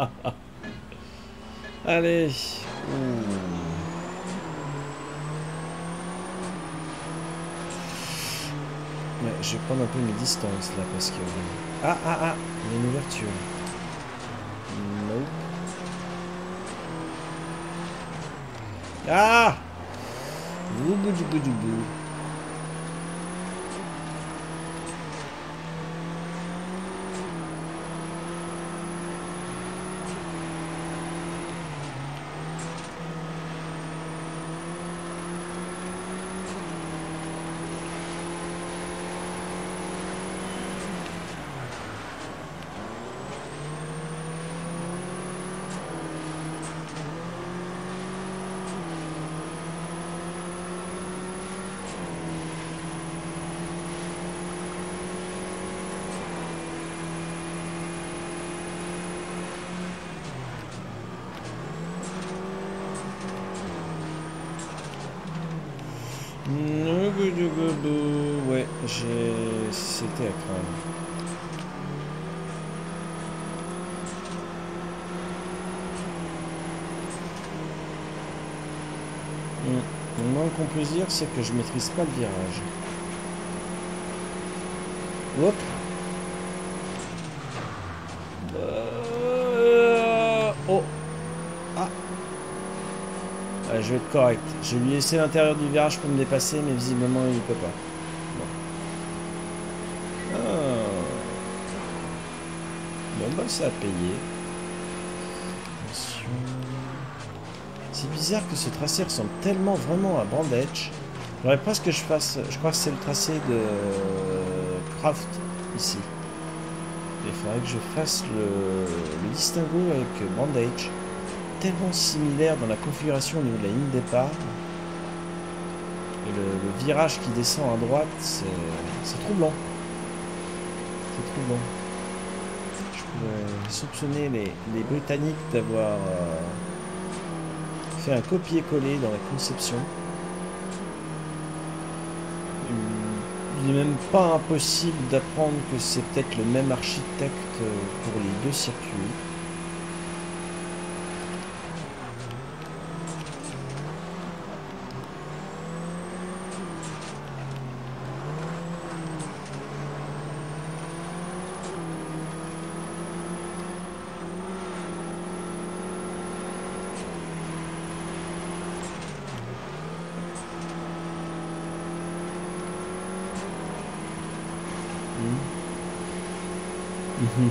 Allez. Mmh. Ouais, je vais prendre un peu mes distances là parce que ah ah ah, il y a une ouverture. Nope. Ah. Boubou du bout du bout. Ouais, j'ai... C'était à craindre. Mmh. Le moins qu'on puisse dire, c'est que je maîtrise pas le virage. Hop. Euh... Oh. Ah, je vais être correct. Je vais lui laisser l'intérieur du virage pour me dépasser, mais visiblement il ne peut pas. Bon. Ah. Bon bah ça a payé. Attention. C'est bizarre que ce tracé ressemble tellement vraiment à Brands Hatch. J'aurais presque que je fasse... Je crois que c'est le tracé de Craft ici. Il faudrait que je fasse le, le distinguo avec Brands Hatch. Tellement similaire dans la configuration au niveau de la ligne de départ. Et le, le virage qui descend à droite, c'est troublant. C'est troublant. Je pourrais soupçonner les, les Britanniques d'avoir euh, fait un copier-coller dans la conception. Il n'est même pas impossible d'apprendre que c'est peut-être le même architecte pour les deux circuits. Mmh.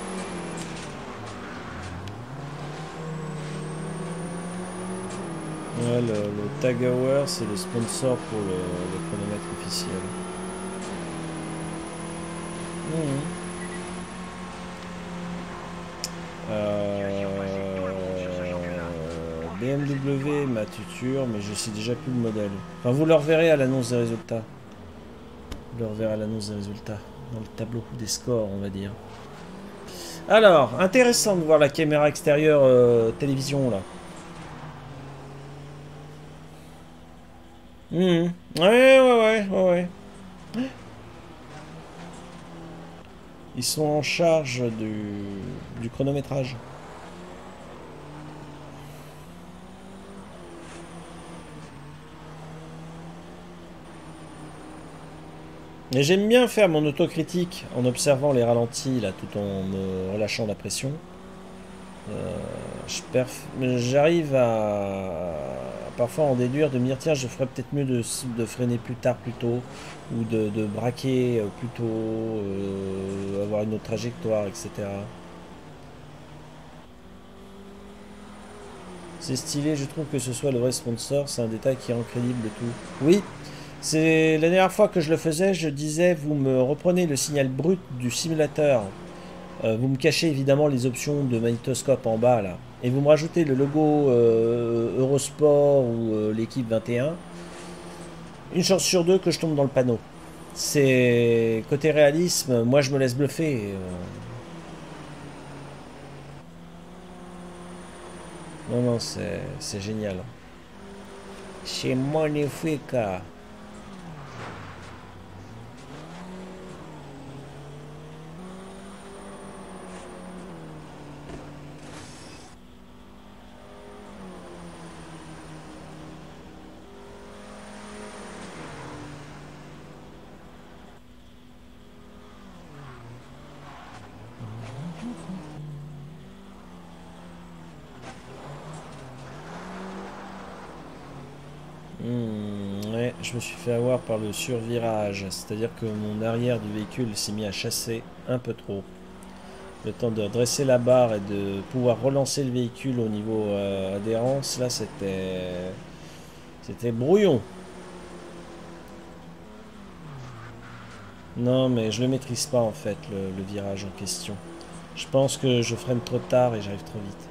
Ouais, le, le Tag Hour, c'est le sponsor pour le, le chronomètre officiel. Mmh. Euh, B M W, ma tuture, mais je sais déjà plus le modèle. Enfin, vous le reverrez à l'annonce des résultats. Vous le reverrez à l'annonce des résultats. Dans le tableau des scores, on va dire. Alors, intéressant de voir la caméra extérieure euh, télévision, là. Mmh. Ouais, ouais, ouais, ouais, ouais. Ils sont en charge du, du chronométrage. Et j'aime bien faire mon autocritique en observant les ralentis, là, tout en me relâchant la pression. Euh, J'arrive à, à parfois en déduire, de me dire, tiens, je ferais peut-être mieux de, de freiner plus tard, plus tôt, ou de, de braquer plus tôt, euh, avoir une autre trajectoire, et cetera. C'est stylé, je trouve que ce soit le vrai sponsor, c'est un détail qui rend crédible le tout. Oui. C'est la dernière fois que je le faisais, je disais, vous me reprenez le signal brut du simulateur, euh, vous me cachez évidemment les options de magnétoscope en bas là, et vous me rajoutez le logo euh, Eurosport ou euh, l'équipe vingt et un. Une chance sur deux que je tombe dans le panneau. C'est côté réalisme, moi je me laisse bluffer. Euh... Non non, c'est génial. C'est magnifique. Mmh, ouais, je me suis fait avoir par le survirage, c'est-à-dire que mon arrière du véhicule s'est mis à chasser un peu trop. Le temps de redresser la barre et de pouvoir relancer le véhicule au niveau euh, adhérence, là c'était c'était brouillon. Non mais je le maîtrise pas en fait, le, le virage en question. Je pense que je freine trop tard et j'arrive trop vite.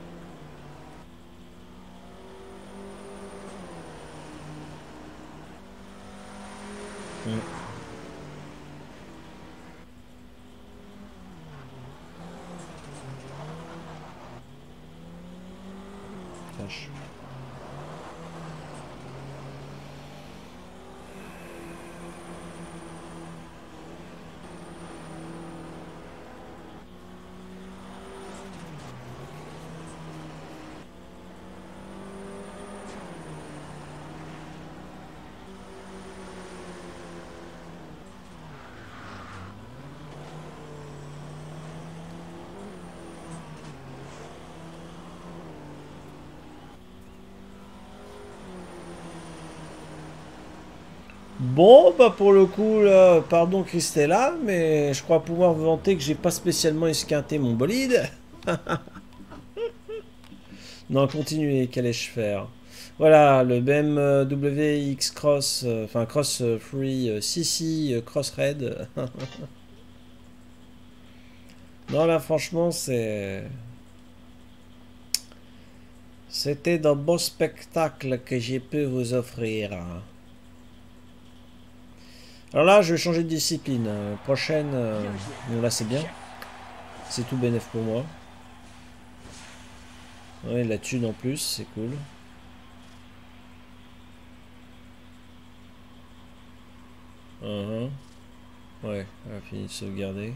Mm. Flash. Bon, bah pour le coup, là, pardon Christella, mais je crois pouvoir vous vanter que j'ai pas spécialement esquinté mon bolide. Non, continuez, qu'allais-je faire? Voilà, le B M W X Cross, euh, enfin Cross euh, Free euh, C C euh, Cross Red. Non, là, franchement, c'est... C'était d'un beau spectacle que j'ai pu vous offrir. Alors là, je vais changer de discipline. Euh, prochaine, euh, bon, là, c'est bien. C'est tout bénef pour moi. Ouais, la thune en plus, c'est cool. Uh-huh. Ouais, on a fini de sauvegarder.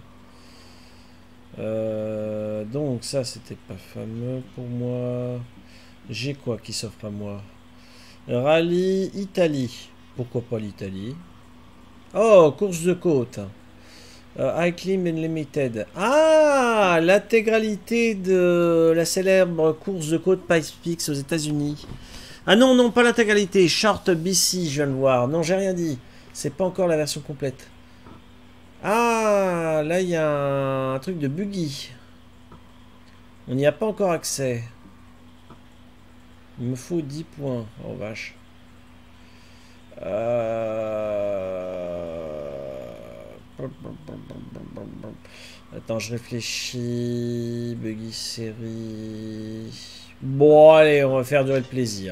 Euh, donc ça, c'était pas fameux pour moi. J'ai quoi qui s'offre à moi? Rallye Italie. Pourquoi pas l'Italie? Oh, course de côte. Euh, High Climb Unlimited. Ah, l'intégralité de la célèbre course de côte Pikes Peak aux États-Unis. Ah non, non, pas l'intégralité. Short B C, je viens de voir. Non, j'ai rien dit. C'est pas encore la version complète. Ah, là, il y a un, un truc de buggy. On n'y a pas encore accès. Il me faut dix points. Oh, vache. Euh... Attends, je réfléchis. Buggy série. Bon, allez, on va faire durer le plaisir.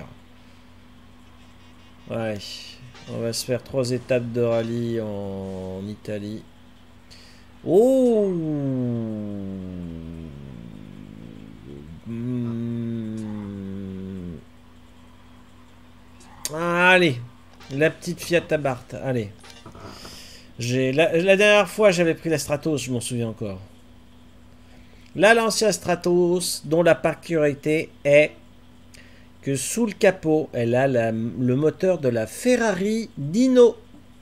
Ouais. On va se faire trois étapes de rallye en, en Italie. Oh mmh. Allez. La petite Fiat Abarth. Allez. J'ai la, la dernière fois, j'avais pris la Stratos, je m'en souviens encore. Là, l'ancien Stratos, dont la particularité est que sous le capot, elle a la, le moteur de la Ferrari Dino.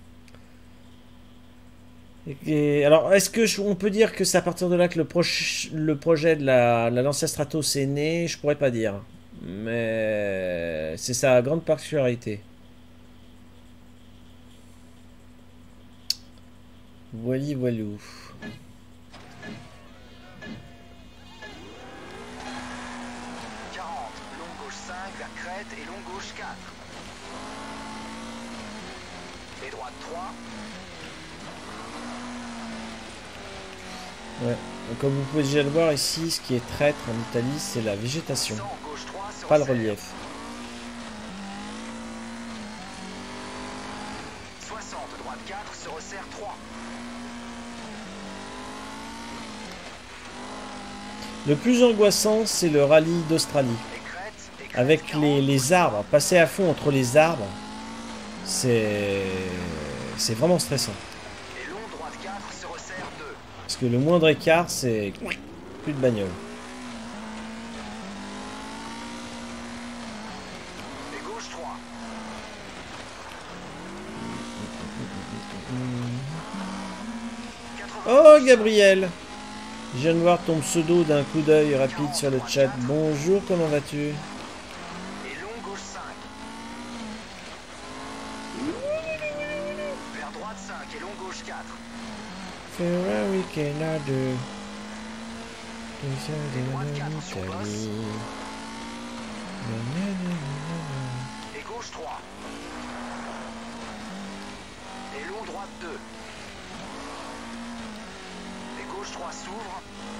Et, alors, est-ce que je, on peut dire que c'est à partir de là que le, proche, le projet de la, la Lancia Stratos est né? Je pourrais pas dire. Mais c'est sa grande particularité. Voili voilou. quarante, long gauche cinq vers crête et long gauche quatre. Et droite trois. Ouais. Donc, comme vous pouvez déjà le voir ici, ce qui est traître en Italie, c'est la végétation, cent, gauche trois, se pas le resserre. relief. soixante, droite quatre, se resserre trois. Le plus angoissant, c'est le rallye d'Australie. Et crête, et crête, Avec quarante. les, les arbres, passer à fond entre les arbres, c'est c'est vraiment stressant. Et long droite quatre, se resserre deux. Parce que le moindre écart, c'est plus de bagnole. Et gauche trois. Oh, Gabriel! Je viens de voir ton pseudo d'un coup d'œil rapide sur le chat. Bonjour, comment vas-tu? Et long gauche cinq. Vers droite cinq et long gauche quatre. Ferrari Canada. Droite quatre sur bosse. Et gauche trois. Et long droite deux. Et gauche trois s'ouvre.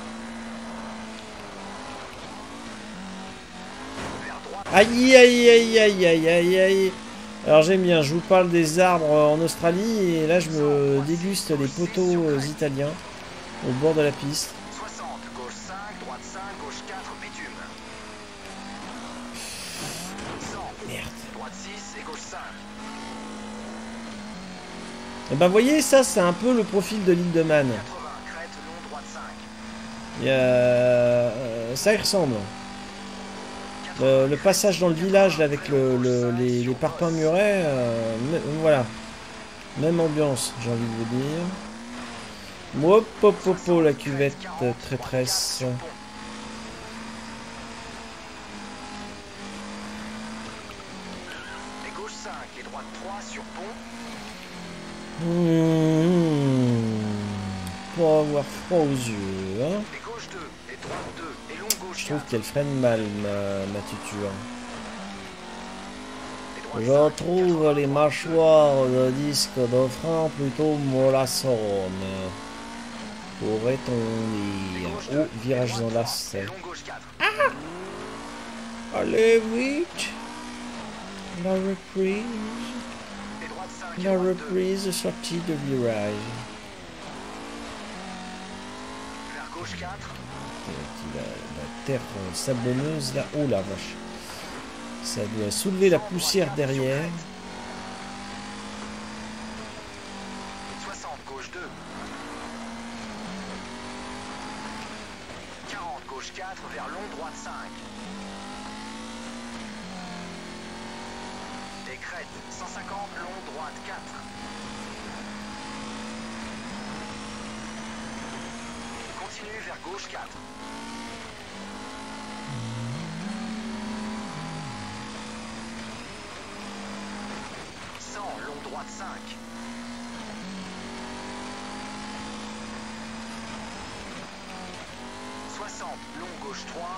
Vers droite. Aïe aïe aïe aïe aïe aïe aïe. Alors j'aime bien, je vous parle des arbres en Australie et là je me déguste les poteaux euh, italiens au bord de la piste. soixante, gauche cinq, droite cinq, gauche quatre, bitume. cent, Merde. droite six et gauche cinq. Et ben voyez, ça c'est un peu le profil de l'île de Man. quatre-vingts, crête, long, droite cinq. Il y a... euh, ça y ressemble. Le, le passage dans le village là, avec le, le- les, les parpaings murets, euh, me- voilà. Même ambiance, j'ai envie de vous dire. Hop, hop, hop, hop, la cuvette euh, traîtresse. Et gauche cinq et droite trois sur pont. Mmh. Pour avoir froid aux yeux, hein. Et gauche deux, et droite deux, et long gauche Je trouve quatre. qu'elle freine mal, ma, ma tuture. Et droite Je cinq, trouve quatre-vingts, les droite mâchoires de disque de frein plutôt mollassonnes. Pourrait-on deux. Et dire. gauche Oh, deux, virage et dans droite l'axe. trois, et long gauche quatre. Allez, vite. La reprise. Et droite cinq, et La droite deux. reprise sortie de virage. Vers gauche quatre. La, la terre sablonneuse là. Oh la vache. Ça doit soulever la poussière derrière. soixante, gauche deux. quarante, gauche quatre, vers long, droite cinq. Et crête, cent cinquante, long, droite quatre. Continue vers gauche quatre. cent, long, droite cinq. soixante, long, gauche trois.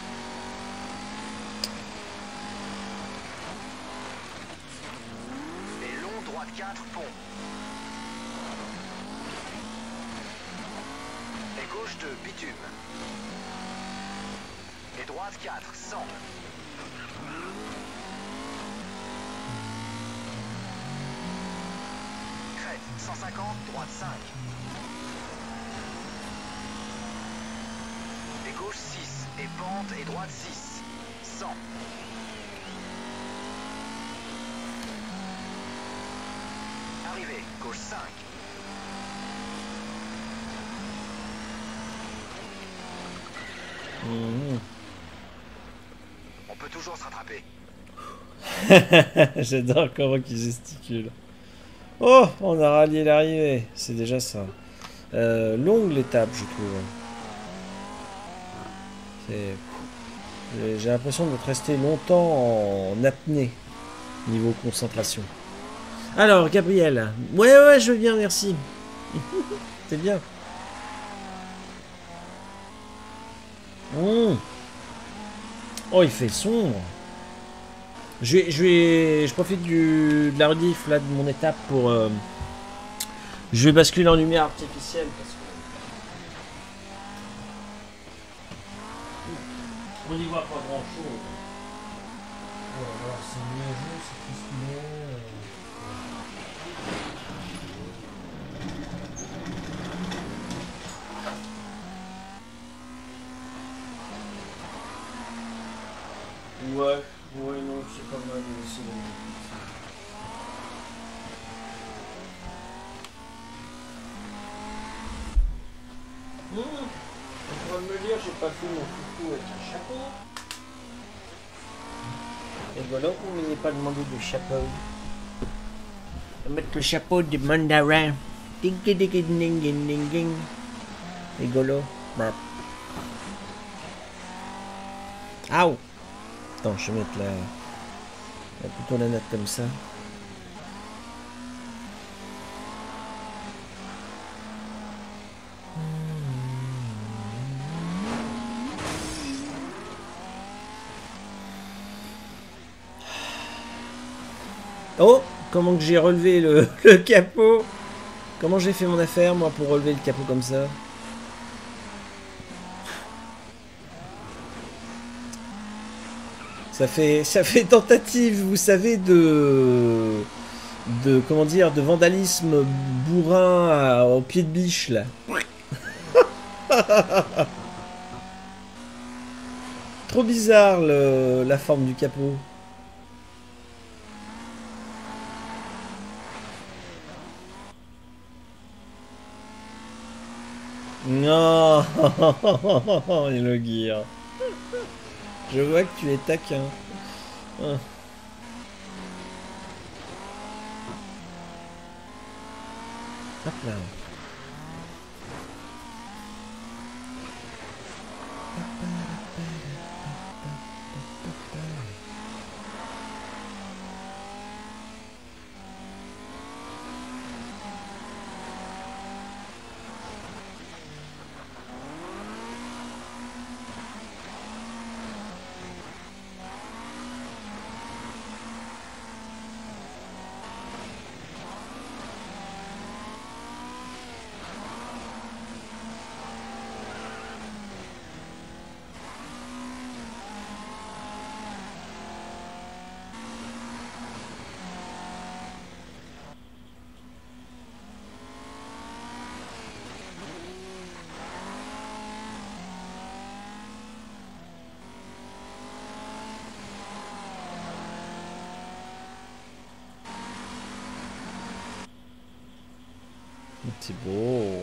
Et long, droite quatre, pont. Et gauche deux, bitume. Et droite quatre, cent. Crête, cent cinquante, droite cinq. Et gauche six. Et pente et droite six. cent. Arrivée, gauche cinq. Mmh. On peut toujours se rattraper. J'adore comment ils gesticulent. Oh, on a rallié l'arrivée. C'est déjà ça. Euh, longue l'étape, je trouve. C'est... J'ai l'impression d'être resté longtemps en apnée. Niveau concentration. Alors, Gabriel. Ouais, ouais, je veux bien, merci. C'est bien. Mmh. Oh, il fait sombre. Je vais, je vais, je profite du, de la rediff là de mon étape pour. Euh, je vais basculer en lumière artificielle parce que. On n'y voit pas grand chose. Voilà, c'est nuageux, c'est crispineux. Ouais, ouais, non, c'est pas mal de laisser la Mmh. On va me dire, j'ai pas fait mon coucou avec un chapeau. Et voilà, on m'avait pas demandé de chapeau. On va mettre le chapeau de mandarin. Ding ding ding ding ding ding ding. Rigolo. Bah. Aouh. Attends, je vais mettre la, la plutôt la note comme ça. Oh, comment que j'ai relevé le, le capot? Comment j'ai fait mon affaire moi pour relever le capot comme ça? Ça fait, ça fait tentative, vous savez, de, de, comment dire, de vandalisme bourrin à- au pied de biche, là. Trop bizarre, le- la forme du capot. Non, et le gear. Je vois que tu es taquin. Ah. Hop là. C'est beau.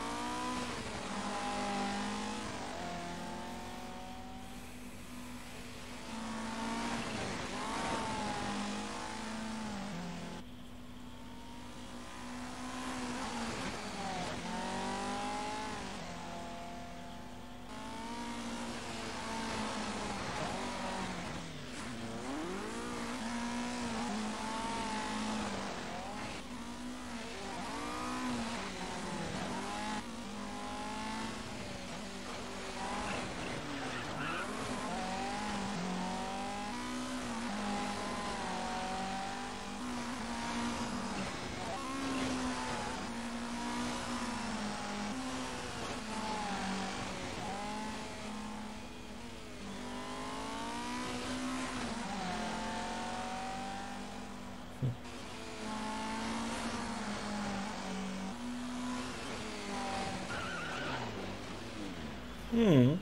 Hmm.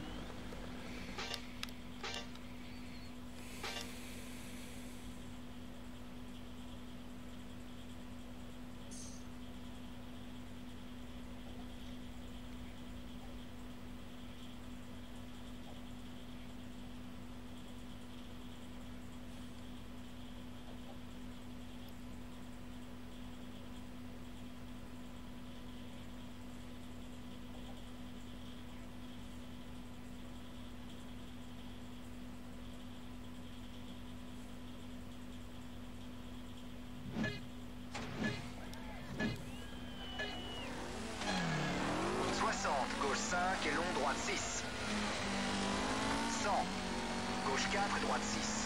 Gauche cinq et long, droite six. cent. Gauche quatre et droite six.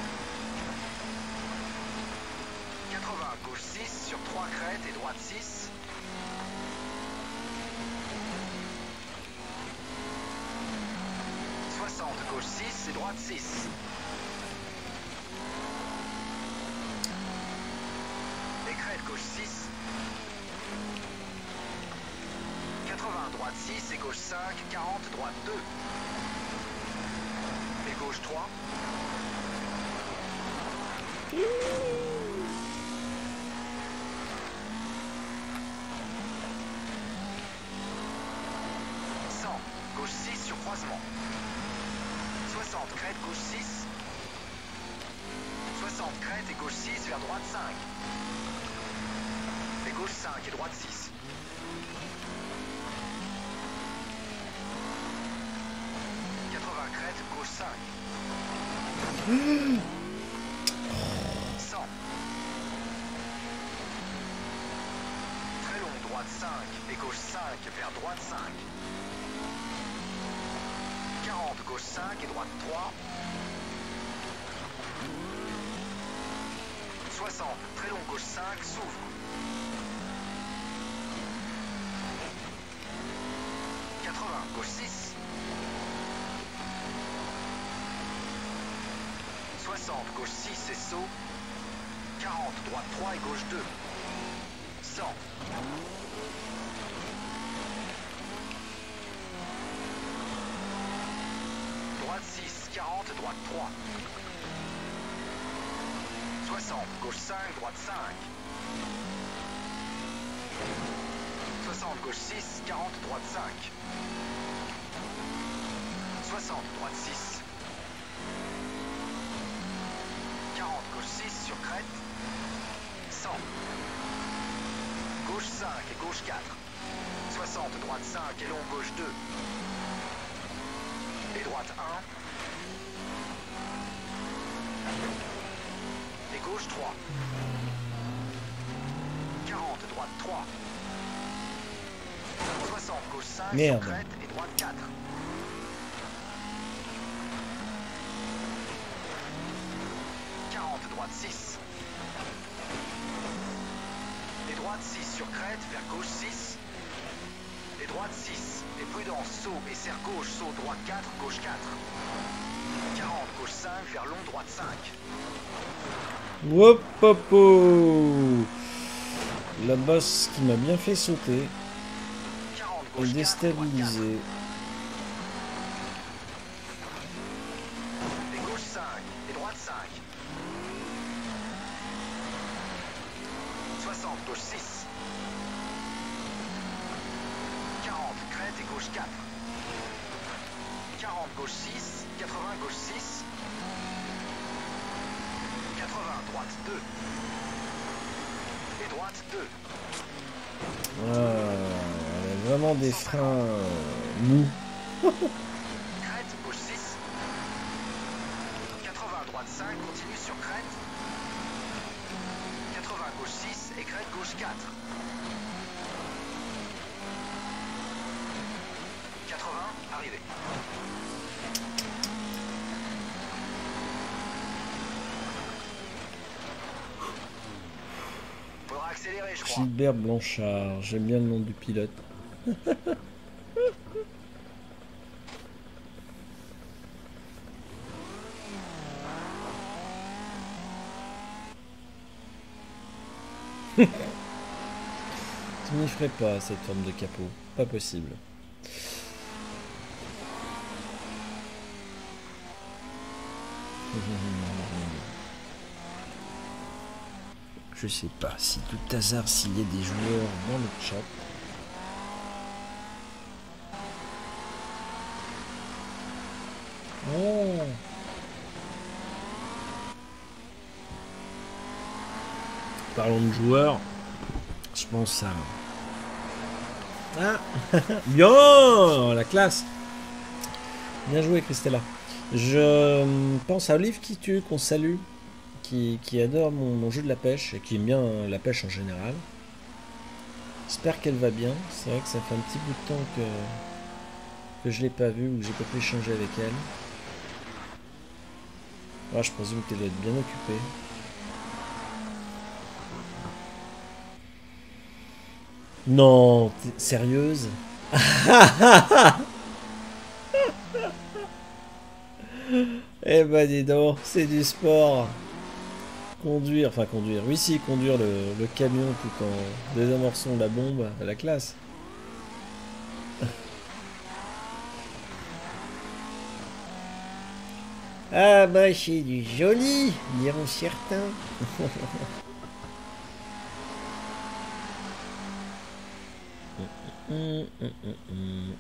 quatre-vingts, gauche six sur trois crêtes et droite six. soixante, gauche six et droite six. Les crêtes, gauche six. quatre-vingts, droite six et gauche cinq, quarante, droite deux. Et gauche trois. cent, gauche six sur croisement. soixante, crête, gauche six. soixante, crête et gauche six vers droite cinq. Et gauche cinq et droite six. Crête, gauche cinq. cent. Très long, droite cinq et gauche cinq vers droite cinq. quarante, gauche cinq et droite trois. soixante, très long, gauche cinq, s'ouvre. quatre-vingts, gauche six. soixante, gauche six et saut. quarante, droite trois et gauche deux. cent. Droite six, quarante, droite trois. soixante, gauche cinq, droite cinq. soixante, gauche six, quarante, droite cinq. soixante, droite six. quarante, gauche six sur crête. cent. Gauche cinq et gauche quatre. soixante, droite cinq et long, gauche deux. Et droite un. Et gauche trois. quarante, droite trois. soixante, gauche cinq Merde. sur crête et droite quatre. quarante, droite six. Et droite six sur crête vers gauche six. Et droite six. Et prudence, saut et serre gauche, saut droite quatre, gauche quatre. quarante, gauche cinq vers long, droite cinq. Hop hop hop. La bosse qui m'a bien fait sauter. quarante, Et gauche quatre, droite déstabilisé. quatre. Et gauche cinq. Et droite cinq. soixante, gauche six. gauche quatre. quarante, gauche six. quatre-vingts, gauche six. quatre-vingts, droite deux. Et droite deux. Ah, elle a vraiment des freins euh, mous. Crête, gauche six. quatre-vingts, droite cinq, continue sur crête. quatre-vingts, gauche six et crête, gauche quatre. quatre-vingts, arrivé. Faudra accélérer, je crois. Gilbert Blanchard, j'aime bien le nom du pilote. Je n'y ferai pas cette forme de capot, pas possible. Je sais pas si tout hasard s'il y a des joueurs dans le chat. Oh. Parlons de joueurs, je pense à... Ah. Bien, la classe. Bien joué Christella. Je pense à Olive qui tue, qu'on salue, qui, qui adore mon, mon jeu de la pêche et qui aime bien la pêche en général. J'espère qu'elle va bien. C'est vrai que ça fait un petit bout de temps que, que je l'ai pas vue ou que j'ai pas pu échanger avec elle. Ah, je présume qu'elle doit être bien occupée. Non, t'es sérieuse? Eh ben dis donc, c'est du sport. Conduire, enfin conduire, oui si, conduire le, le camion tout en désamorçant la bombe, à la classe. Ah bah c'est du joli, diront certains. Hum, hum, hum, hum.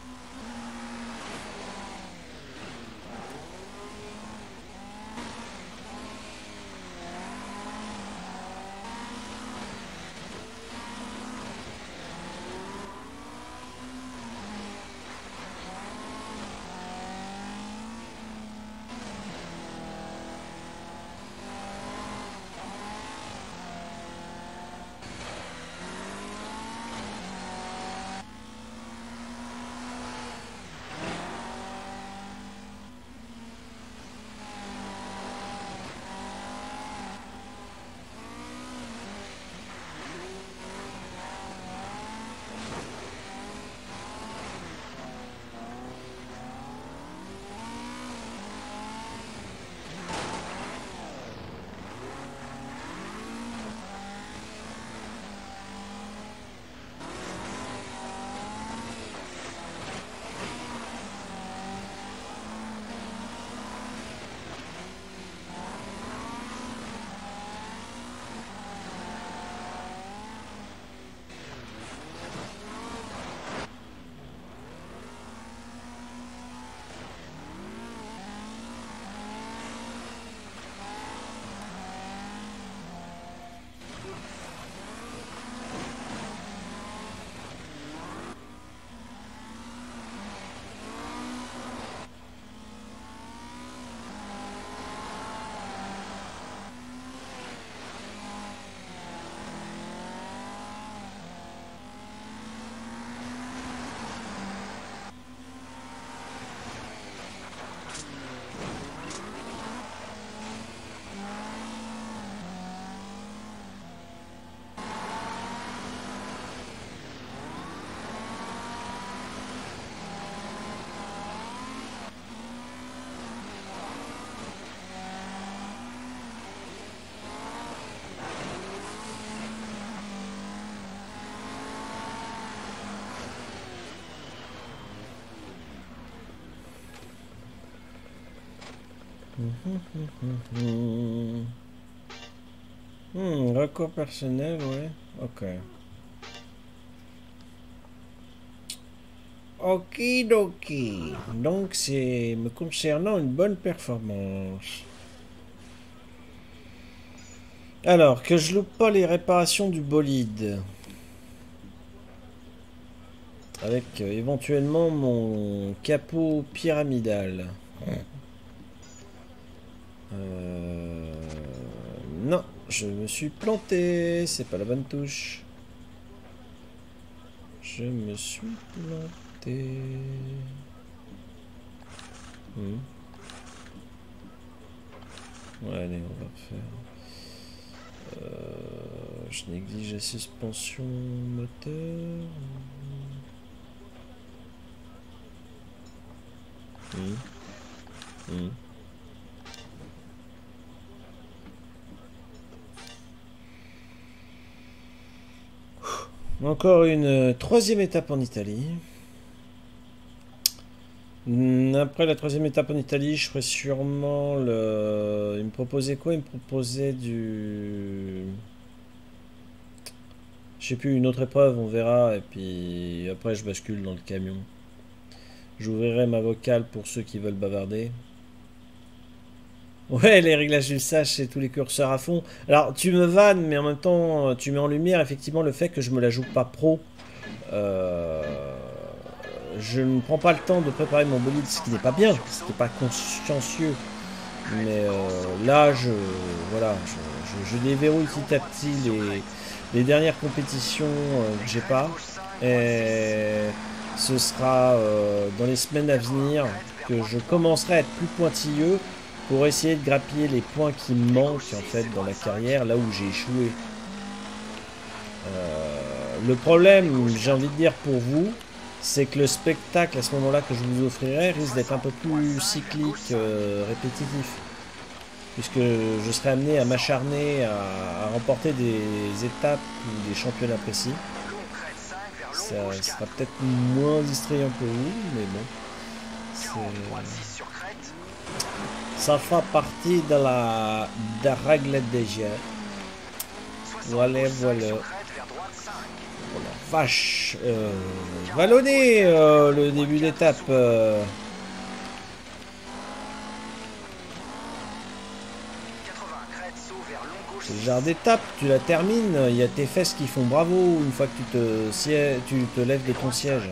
Hmm, record personnel, ouais. Ok. Okidoki. Donc c'est me concernant une bonne performance. Alors, que je loupe pas les réparations du bolide. Avec euh, éventuellement mon capot pyramidal. Euh... Non, je me suis planté. C'est pas la bonne touche. Je me suis planté. Hmm. Ouais, allez, on va refaire. Euh, je néglige la suspension moteur. Mmh. Mmh. Encore une troisième étape en Italie. Après la troisième étape en Italie, je ferai sûrement le... Il me proposait quoi? Il me proposait du... Je sais plus, une autre épreuve, on verra. Et puis après, je bascule dans le camion. J'ouvrirai ma vocale pour ceux qui veulent bavarder. Ouais, les réglages du sage, c'est tous les curseurs à fond. Alors, tu me vannes, mais en même temps, tu mets en lumière effectivement le fait que je me la joue pas pro. Euh... Je ne prends pas le temps de préparer mon bolide, ce qui n'est pas bien, c'était pas consciencieux. Mais euh, là, je, voilà, je, je, je déverrouille petit à petit les, les dernières compétitions euh, que j'ai pas. Et ce sera euh, dans les semaines à venir que je commencerai à être plus pointilleux pour essayer de grappiller les points qui me manquent en fait dans la carrière, là où j'ai échoué. Euh, le problème, j'ai envie de dire pour vous, c'est que le spectacle à ce moment-là que je vous offrirai risque d'être un peu plus cyclique, euh, répétitif. Puisque je serai amené à m'acharner à, à remporter des étapes ou des championnats précis. Ça sera peut-être moins distrayant pour vous, mais bon. Ça fera partie de la, de la règle des jeux. Voilà, voilà. Oh la vache, euh, vallonné euh, le début d'étape. Euh. C'est le genre d'étape, tu la termines, il y a tes fesses qui font bravo une fois que tu te, sièges, tu te lèves de ton siège.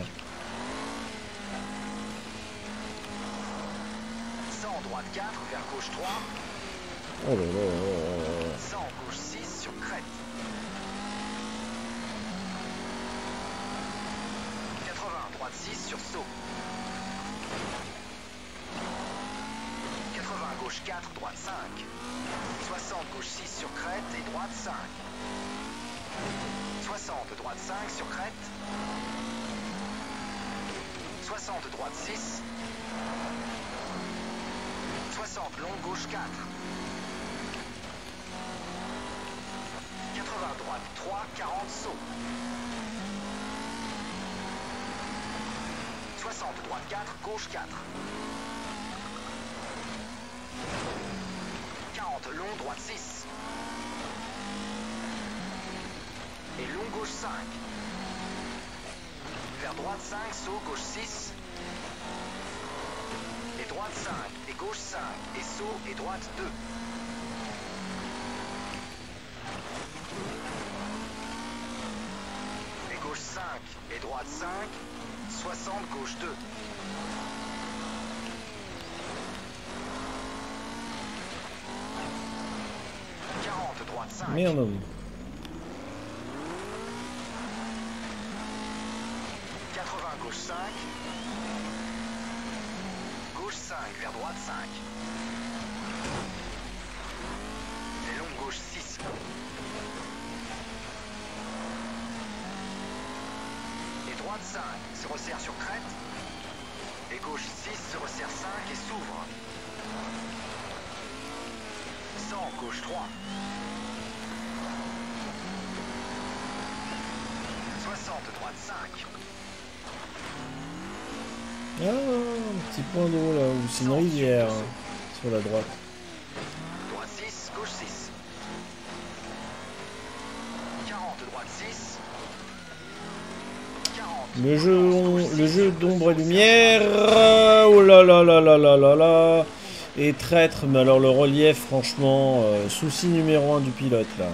Oh là là là là. Sur saut. quatre-vingts gauche quatre, droite cinq. soixante gauche six sur crête et droite cinq. soixante droite cinq sur crête. soixante droite six. soixante long gauche quatre. quatre-vingts droite trois, quarante saut. soixante droite quatre, gauche quatre. quarante long droite six. Et long gauche cinq. Vers droite cinq, saut gauche six. Et droite cinq, et gauche cinq, et saut et droite deux. Et gauche cinq, et droite cinq. soixante gauche deux. quarante droite cinq. Merde. quatre-vingts gauche cinq. Gauche cinq vers droite cinq. Et long gauche six. Droite cinq se resserre sur crête. Et gauche six se resserre cinq et s'ouvre. cent gauche trois. soixante droite cinq. Ah, un petit point d'eau là, ou c'est une rivière hein, sur la droite. Droite six, gauche six. quarante droite six. quarante Le jeu, le jeu d'ombre et lumière. Oh là là là là là là là. Et traître, mais alors le relief, franchement, euh, souci numéro un du pilote là.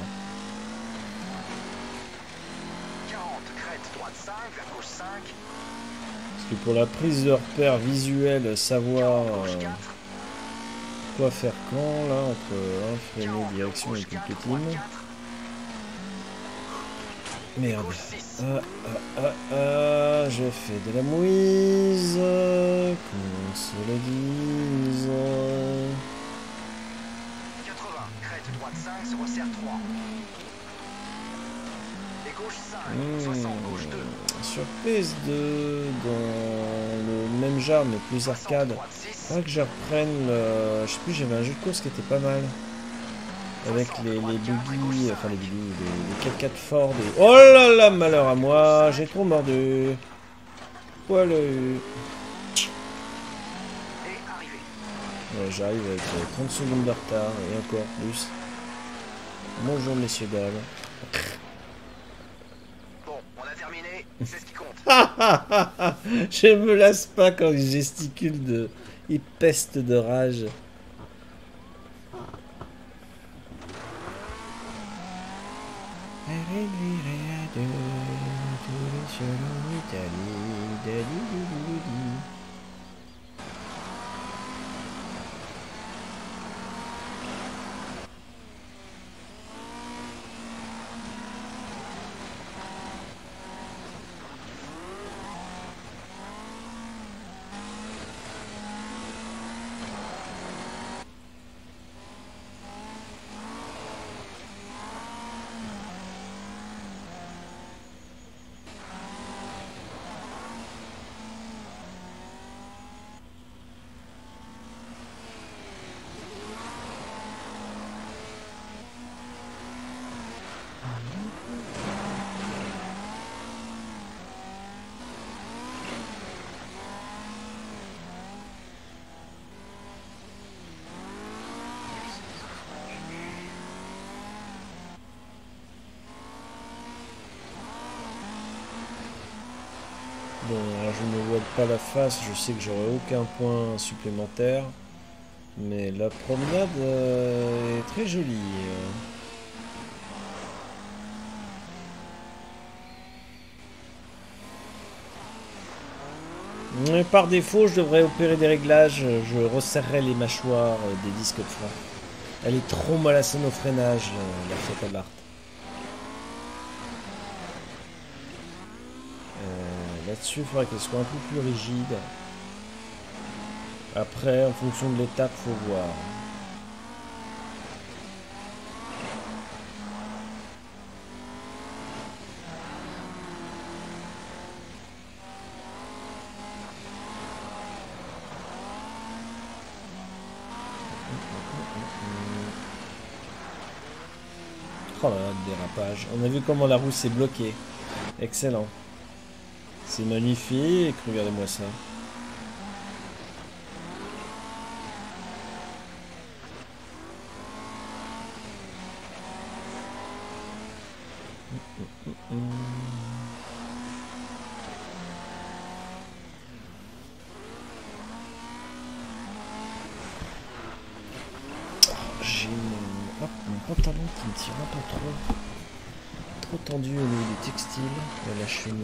quarante, crête, droite cinq, vers gauche cinq. Parce que pour la prise de repère visuelle, savoir Gauche euh, quatre. quoi faire quand, là, entre hein, freiner, quarante, direction et gauche quatre, quelques droite teams. quatre. Merde. Gauche six. Ah, ah, ah, ah, je fais de la mouise. Qu'on se le dise. quatre-vingts, crête, droite cinq, se resserre trois. Et gauche cinq, Mmh. soixante, gauche deux. Sur P S deux, dans le même genre mais plus arcade, droite six. faudrait que je reprenne le... Je sais plus, j'avais un jeu de course qui était pas mal. Avec les, les buggy, enfin les buggy, les, les quatre quatre Ford et... Oh là là, malheur à moi, j'ai trop mordu. Voilà. Et arrivé. Ouais, j'arrive avec euh, trente secondes de retard et encore plus. Bonjour messieurs dames. Bon, on a terminé, c'est ce qui compte. Je me lasse pas quand il gesticule de... Il peste de rage. Bon, alors je ne me vois pas la face, je sais que j'aurai aucun point supplémentaire. Mais la promenade euh, est très jolie. Mais par défaut, je devrais opérer des réglages. Je resserrerai les mâchoires des disques de frein. Elle est trop mollassonne au freinage, la Fiat Abarth. Euh, Là-dessus, il faudrait qu'elle soit un peu plus rigide. Après, en fonction de l'étape, faut voir. Oh là là, le dérapage. On a vu comment la roue s'est bloquée. Excellent. C'est magnifique. Regardez-moi ça. J'ai mon... hop, mon pantalon qui me tire un peu trop. Trop tendu au niveau du textile. Et là, je suis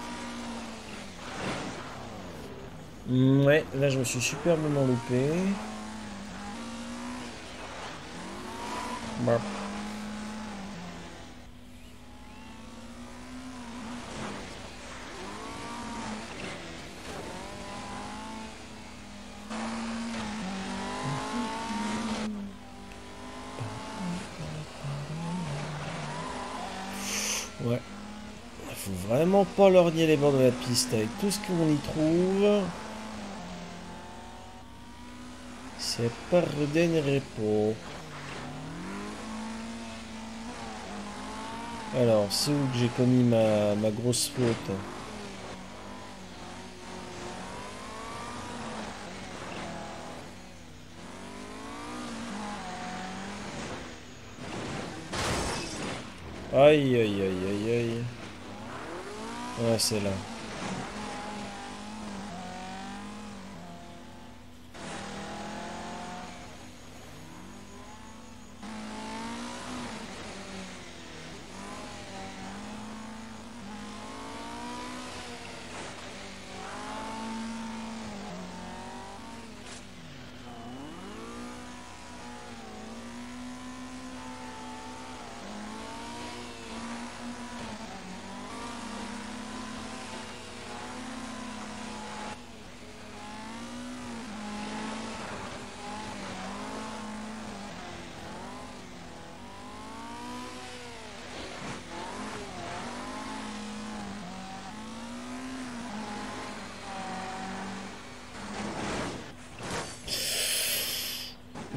mieux. Ouais, là, je me suis superbement loupé. Bah. Ouais. Il faut vraiment pas lorgner les bords de la piste avec tout ce qu'on y trouve. C'est pas redéneré pour. Alors, c'est où que j'ai commis ma, ma grosse faute? Aïe aïe aïe aïe aïe. Ouais, c'est là.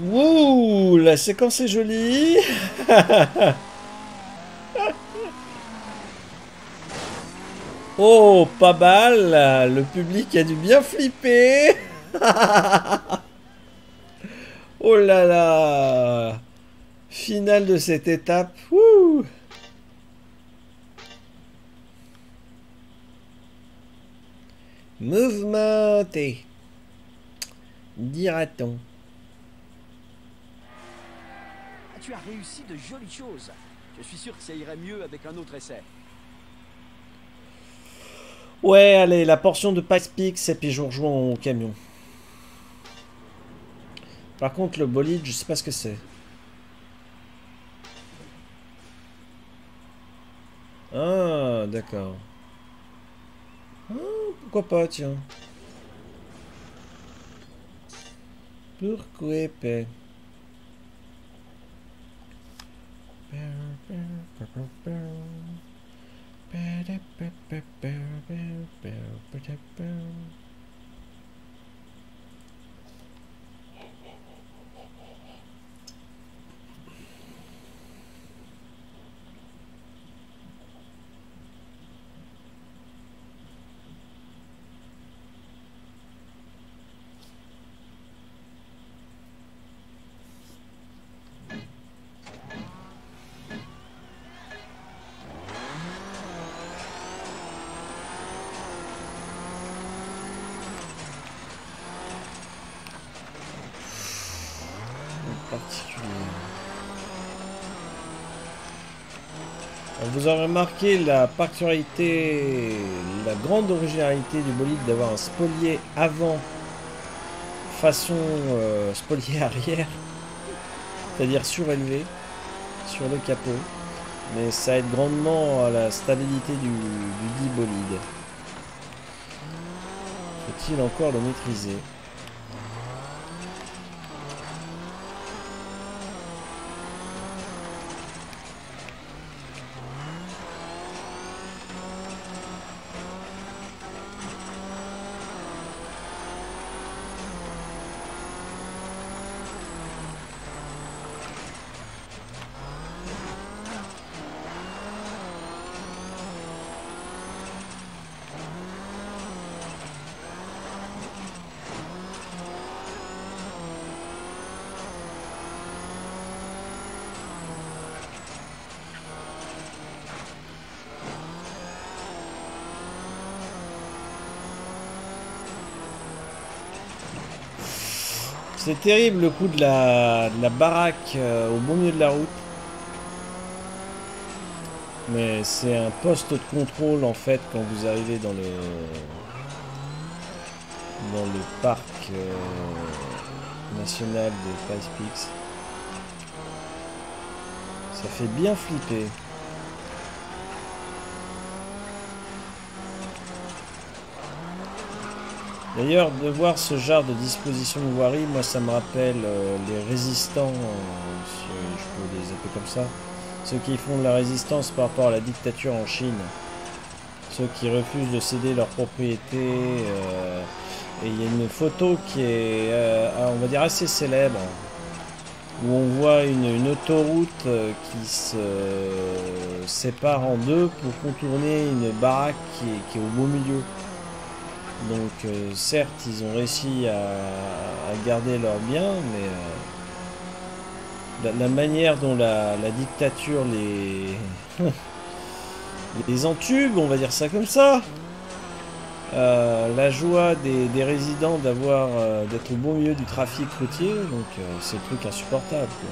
Wouh, la séquence est jolie. Oh, pas mal. Le public a dû bien flipper. Oh là là. Finale de cette étape. Wouh. Mouvementé, dira-t-on. Tu as réussi de jolies choses. Je suis sûr que ça irait mieux avec un autre essai. Ouais, allez, la portion de Pikes Peak, et puis je vous rejoins au camion. Par contre, le bolide, je sais pas ce que c'est. Ah, d'accord. Ah, pourquoi pas, tiens. Pourquoi pas. Vous aurez remarqué la particularité, la grande originalité du bolide d'avoir un spolier avant façon euh, spolier arrière, c'est-à-dire surélevé sur le capot, mais ça aide grandement à la stabilité du, du dit bolide. Faut-il encore le maîtriser? C'est terrible le coup de la, de la baraque euh, au beau milieu de la route. Mais c'est un poste de contrôle en fait quand vous arrivez dans le dans le parc euh, national de Pikes Peak. Ça fait bien flipper. D'ailleurs, de voir ce genre de disposition de voirie, moi ça me rappelle euh, les résistants, euh, si je peux les appeler comme ça, ceux qui font de la résistance par rapport à la dictature en Chine, ceux qui refusent de céder leur propriété. Euh, et il y a une photo qui est, euh, on va dire, assez célèbre, où on voit une, une autoroute euh, qui se euh, sépare en deux pour contourner une baraque qui est, qui est au beau milieu. Donc euh, certes ils ont réussi à, à garder leurs biens, mais euh, la, la manière dont la, la dictature les les entube, on va dire ça comme ça, euh, la joie des, des résidents d'avoir euh, d'être au beau milieu du trafic routier, donc euh, c'est un truc insupportable, quoi.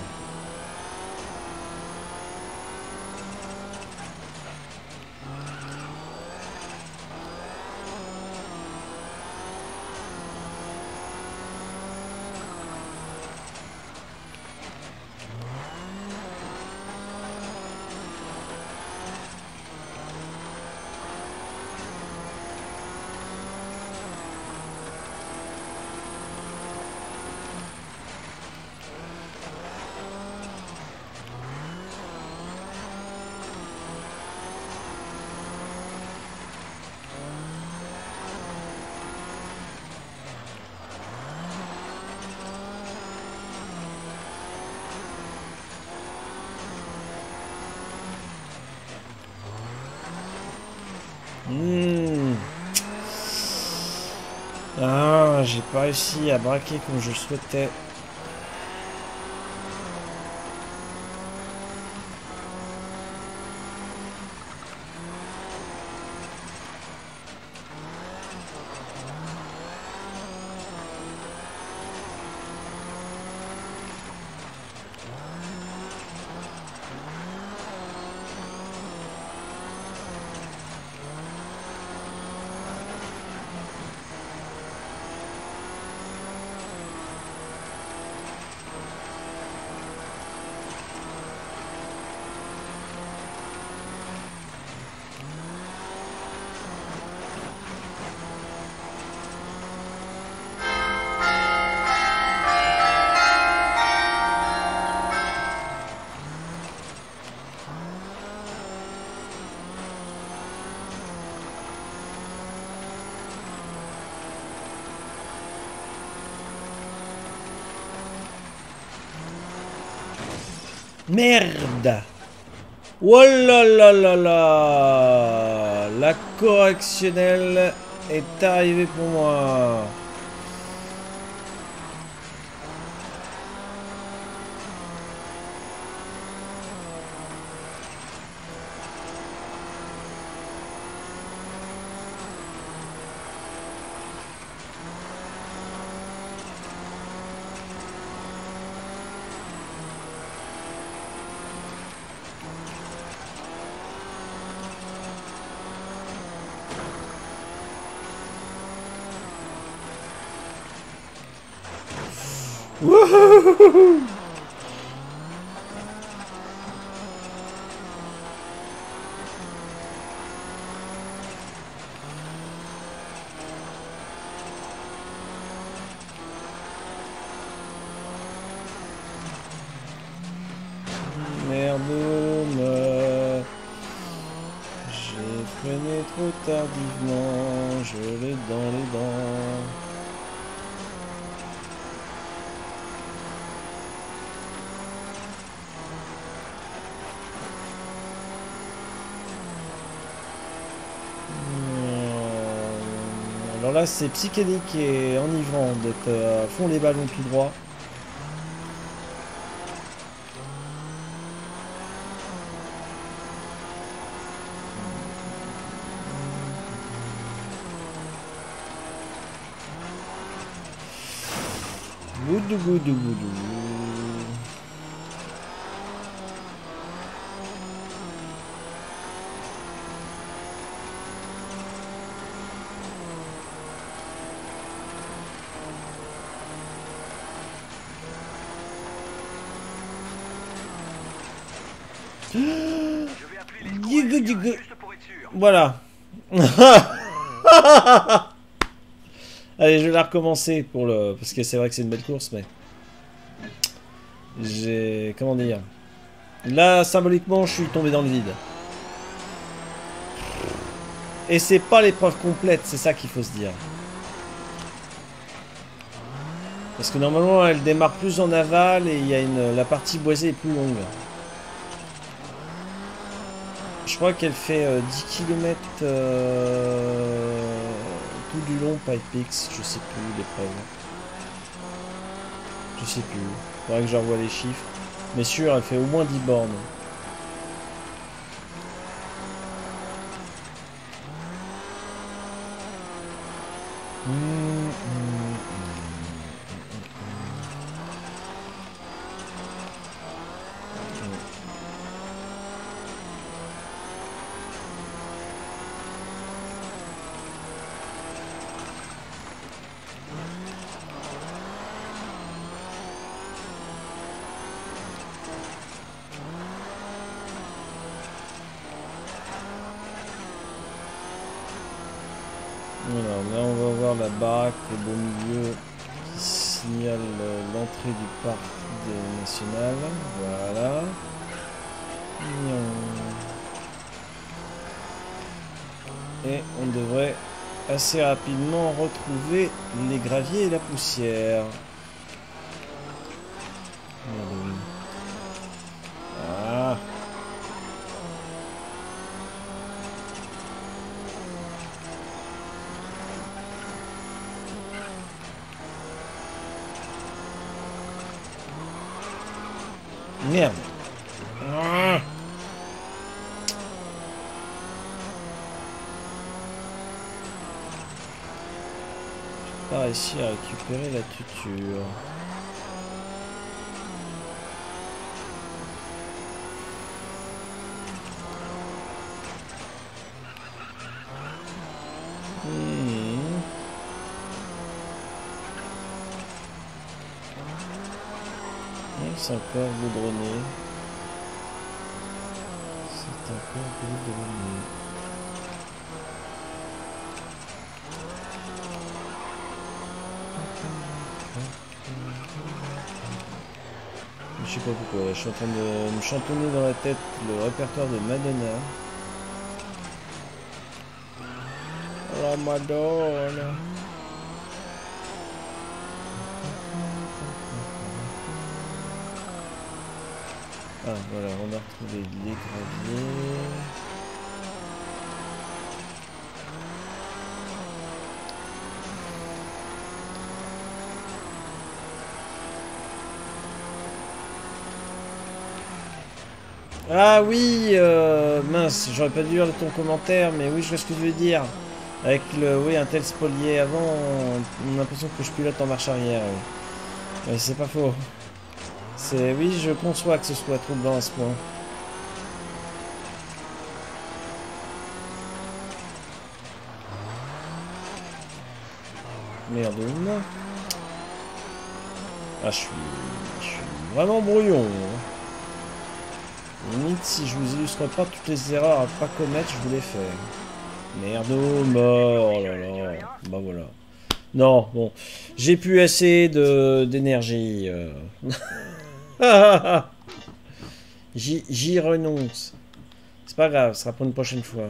Mmh. Ah, j'ai pas réussi à braquer comme je le souhaitais. Merde! Oh là là là là! La correctionnelle est arrivée pour moi. Wouhou! Merde, me... j'ai freiné trop tardivement, je l'ai dans les dents. Alors là, c'est psychédélique et enivrant d'être à fond les ballons tout droit. Goudou goudou goudou. Voilà. Allez, je vais la recommencer pour le... Parce que c'est vrai que c'est une belle course, mais... J'ai... Comment dire? Là, symboliquement, je suis tombé dans le vide. Et c'est pas l'épreuve complète, c'est ça qu'il faut se dire. Parce que normalement, elle démarre plus en aval et il y a une... la partie boisée est plus longue. Je crois qu'elle fait euh, dix kilomètres euh, tout du long, Pipe Peaks, je sais plus l'épreuve. Je sais plus. Faudrait que je revoie les chiffres. Mais sûr, elle fait au moins dix bornes. Mmh, mmh. Alors là on va voir la baraque au beau milieu qui signale l'entrée du parc national. Voilà. Et on devrait assez rapidement retrouver les graviers et la poussière. Ah. Merde. Ah. J'ai pas réussi à récupérer la tuture. Hmm. C'est encore goudronné. C'est encore goudronné. Je sais pas pourquoi, je suis en train de me chantonner dans la tête le répertoire de Madonna. La Madonna. Ah voilà, on a retrouvé les graviers. Ah oui, euh, mince, j'aurais pas dû lire ton commentaire, mais oui, je vois ce que tu veux dire. Avec le, oui, un tel spolié avant, on a l'impression que je pilote en marche arrière. Oui. Ouais, c'est pas faux. C'est, oui, je conçois que ce soit troublant à ce point. Merde, non. Ah, je suis, je suis vraiment brouillon. Limite, si je vous illustre pas toutes les erreurs à pas commettre, je vous les fais. Merde, mort, oh là là. Bah voilà. Non, bon. J'ai plus assez de d'énergie. Euh... J'y renonce. C'est pas grave, ce sera pour une prochaine fois.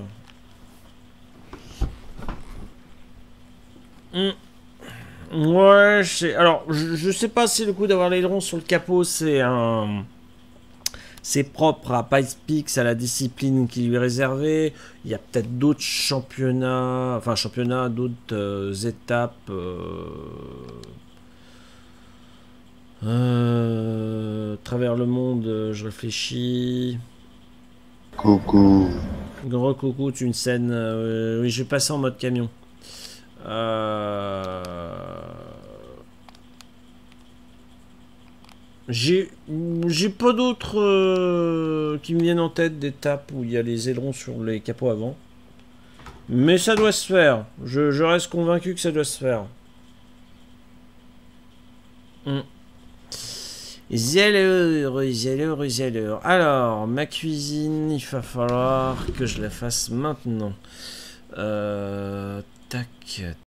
Mmh. Ouais, c'est. Alors, je, je sais pas si le coup d'avoir l'aileron sur le capot, c'est un. C'est propre à Pikes, à la discipline qui lui est réservée. Il y a peut-être d'autres championnats, enfin championnats, d'autres euh, étapes. Euh, euh, travers le monde, je réfléchis. Coucou. Gros coucou, tu une scène. Euh, oui, je vais passer en mode camion. Euh... J'ai j'ai pas d'autres euh, qui me viennent en tête d'étapes où il y a les ailerons sur les capots avant. Mais ça doit se faire. Je, je reste convaincu que ça doit se faire. Mm. Zèleur, zèleur, zèleur. Alors, ma cuisine, il va falloir que je la fasse maintenant. Euh, tac,